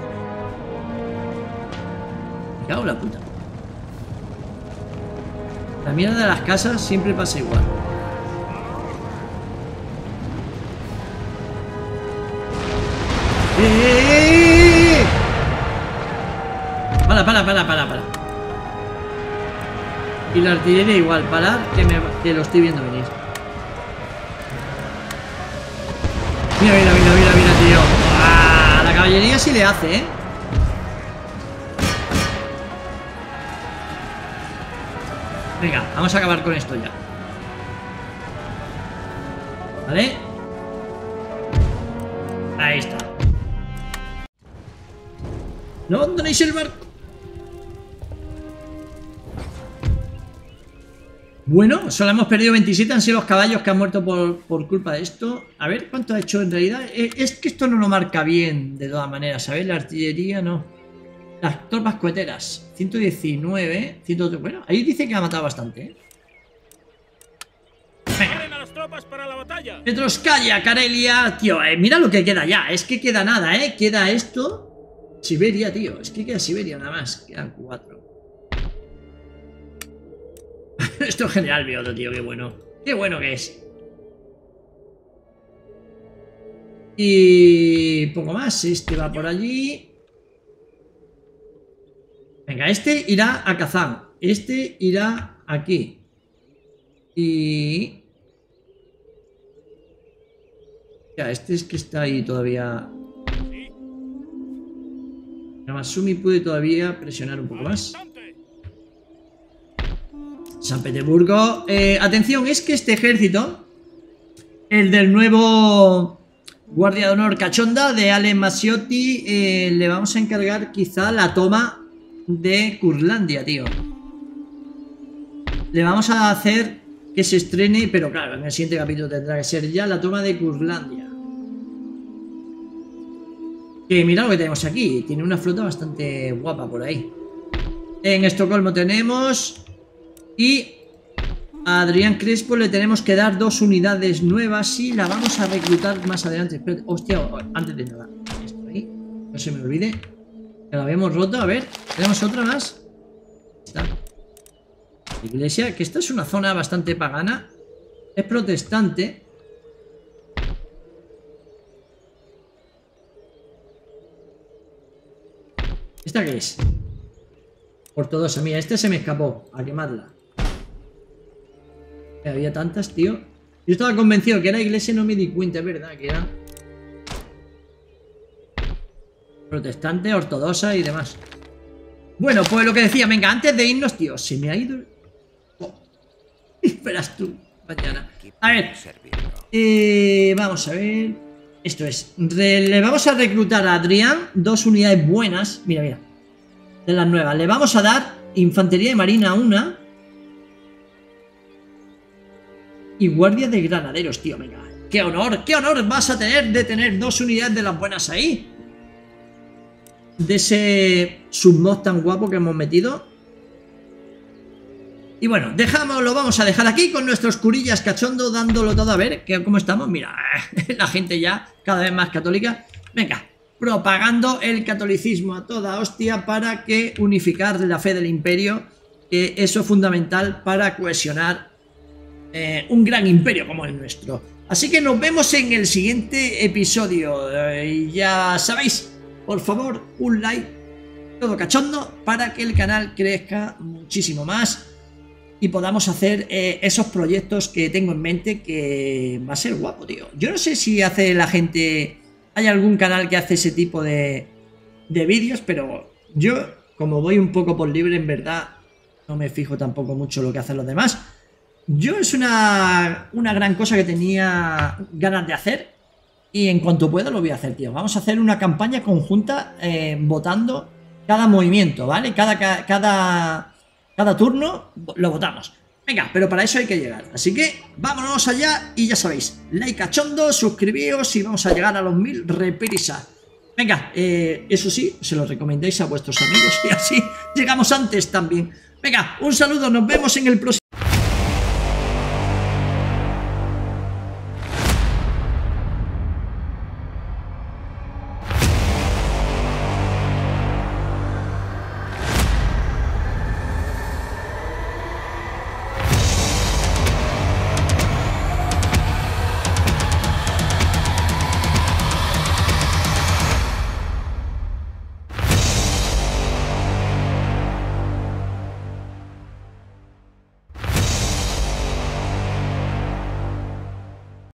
S1: Me cago en la puta. La mierda de las casas siempre pasa igual. ¡Eh! Para, para, para, para, para. Y la artillería igual, parar, que, me, que lo estoy viendo venir. Mira, mira, mira, mira, mira, tío. ¡Ah! La caballería sí le hace, ¿eh? Venga, vamos a acabar con esto ya. ¿Vale? Ahí está. No abandonéis el barco. Bueno, solo hemos perdido veintisiete. Han sido los caballos que han muerto por, por culpa de esto. A ver, ¿cuánto ha hecho en realidad? Es que esto no lo marca bien, de todas maneras, ¿sabes? La artillería no. Las tropas coheteras, ciento diecinueve, ciento ocho. Bueno, ahí dice que ha matado bastante, ¿eh?
S3: ¡Preparen a las tropas para la batalla!
S1: Petroskaya, Karelia, tío, eh, mira lo que queda ya. Es que queda nada, ¿eh? Queda esto. Siberia, tío. Es que queda Siberia nada más. Quedan cuatro. Esto es genial, mi otro, tío. Qué bueno. Qué bueno que es. Y poco más. Este va por allí. Venga, este irá a Kazán. Este irá aquí. Y... ya, este es que está ahí todavía. Yamasumi puede todavía presionar un poco más. San Petersburgo. Eh, atención, es que este ejército, el del nuevo guardia de honor cachonda de Ale Masiotti, eh, le vamos a encargar quizá la toma de Curlandia, tío. Le vamos a hacer que se estrene, pero claro, en el siguiente capítulo tendrá que ser ya la toma de Curlandia. Que mira lo que tenemos aquí. Tiene una flota bastante guapa por ahí. En Estocolmo tenemos... y a Adrián Crespo le tenemos que dar dos unidades nuevas y la vamos a reclutar más adelante. Espérate, hostia, antes de nada. Esto ahí, no se me olvide. Que la habíamos roto, a ver. ¿Tenemos otra más? Está. Iglesia, que esta es una zona bastante pagana. Es protestante. ¿Esta qué es? Ortodoxa. Mira, este se me escapó. A quemarla. Había tantas, tío. Yo estaba convencido que era iglesia y no me di cuenta, es verdad, que era protestante, ortodoxa y demás. Bueno, pues lo que decía, venga, antes de irnos, tío, se me ha ido... Oh. Esperas tú, mañana. A ver, eh, vamos a ver... Esto es, Re le vamos a reclutar a Adrián dos unidades buenas, mira, mira, de las nuevas. Le vamos a dar infantería de marina una y guardia de granaderos, tío, venga. ¡Qué honor, qué honor vas a tener de tener dos unidades de las buenas ahí! De ese submod tan guapo que hemos metido. Y bueno, dejamos, lo vamos a dejar aquí con nuestros curillas cachondo, dándolo todo a ver que, cómo estamos. Mira, la gente ya cada vez más católica. Venga, propagando el catolicismo a toda hostia para que unificar la fe del imperio, que eso es fundamental para cohesionar eh, un gran imperio como el nuestro. Así que nos vemos en el siguiente episodio. Eh, ya sabéis, por favor, un like, todo cachondo, para que el canal crezca muchísimo más y podamos hacer eh, esos proyectos que tengo en mente, que va a ser guapo, tío. Yo no sé si hace la gente... Hay algún canal que hace ese tipo de, de vídeos, pero yo, como voy un poco por libre, en verdad, no me fijo tampoco mucho lo que hacen los demás. Yo es una, una gran cosa que tenía ganas de hacer y en cuanto pueda lo voy a hacer, tío. Vamos a hacer una campaña conjunta eh, votando cada movimiento, ¿vale? Cada... cada Cada turno lo votamos. Venga, pero para eso hay que llegar. Así que vámonos allá y ya sabéis, like cachondo, suscribíos y vamos a llegar a los mil reprisa. Venga, eh, eso sí, se lo recomendéis a vuestros amigos y así llegamos antes también. Venga, un saludo, nos vemos en el próximo.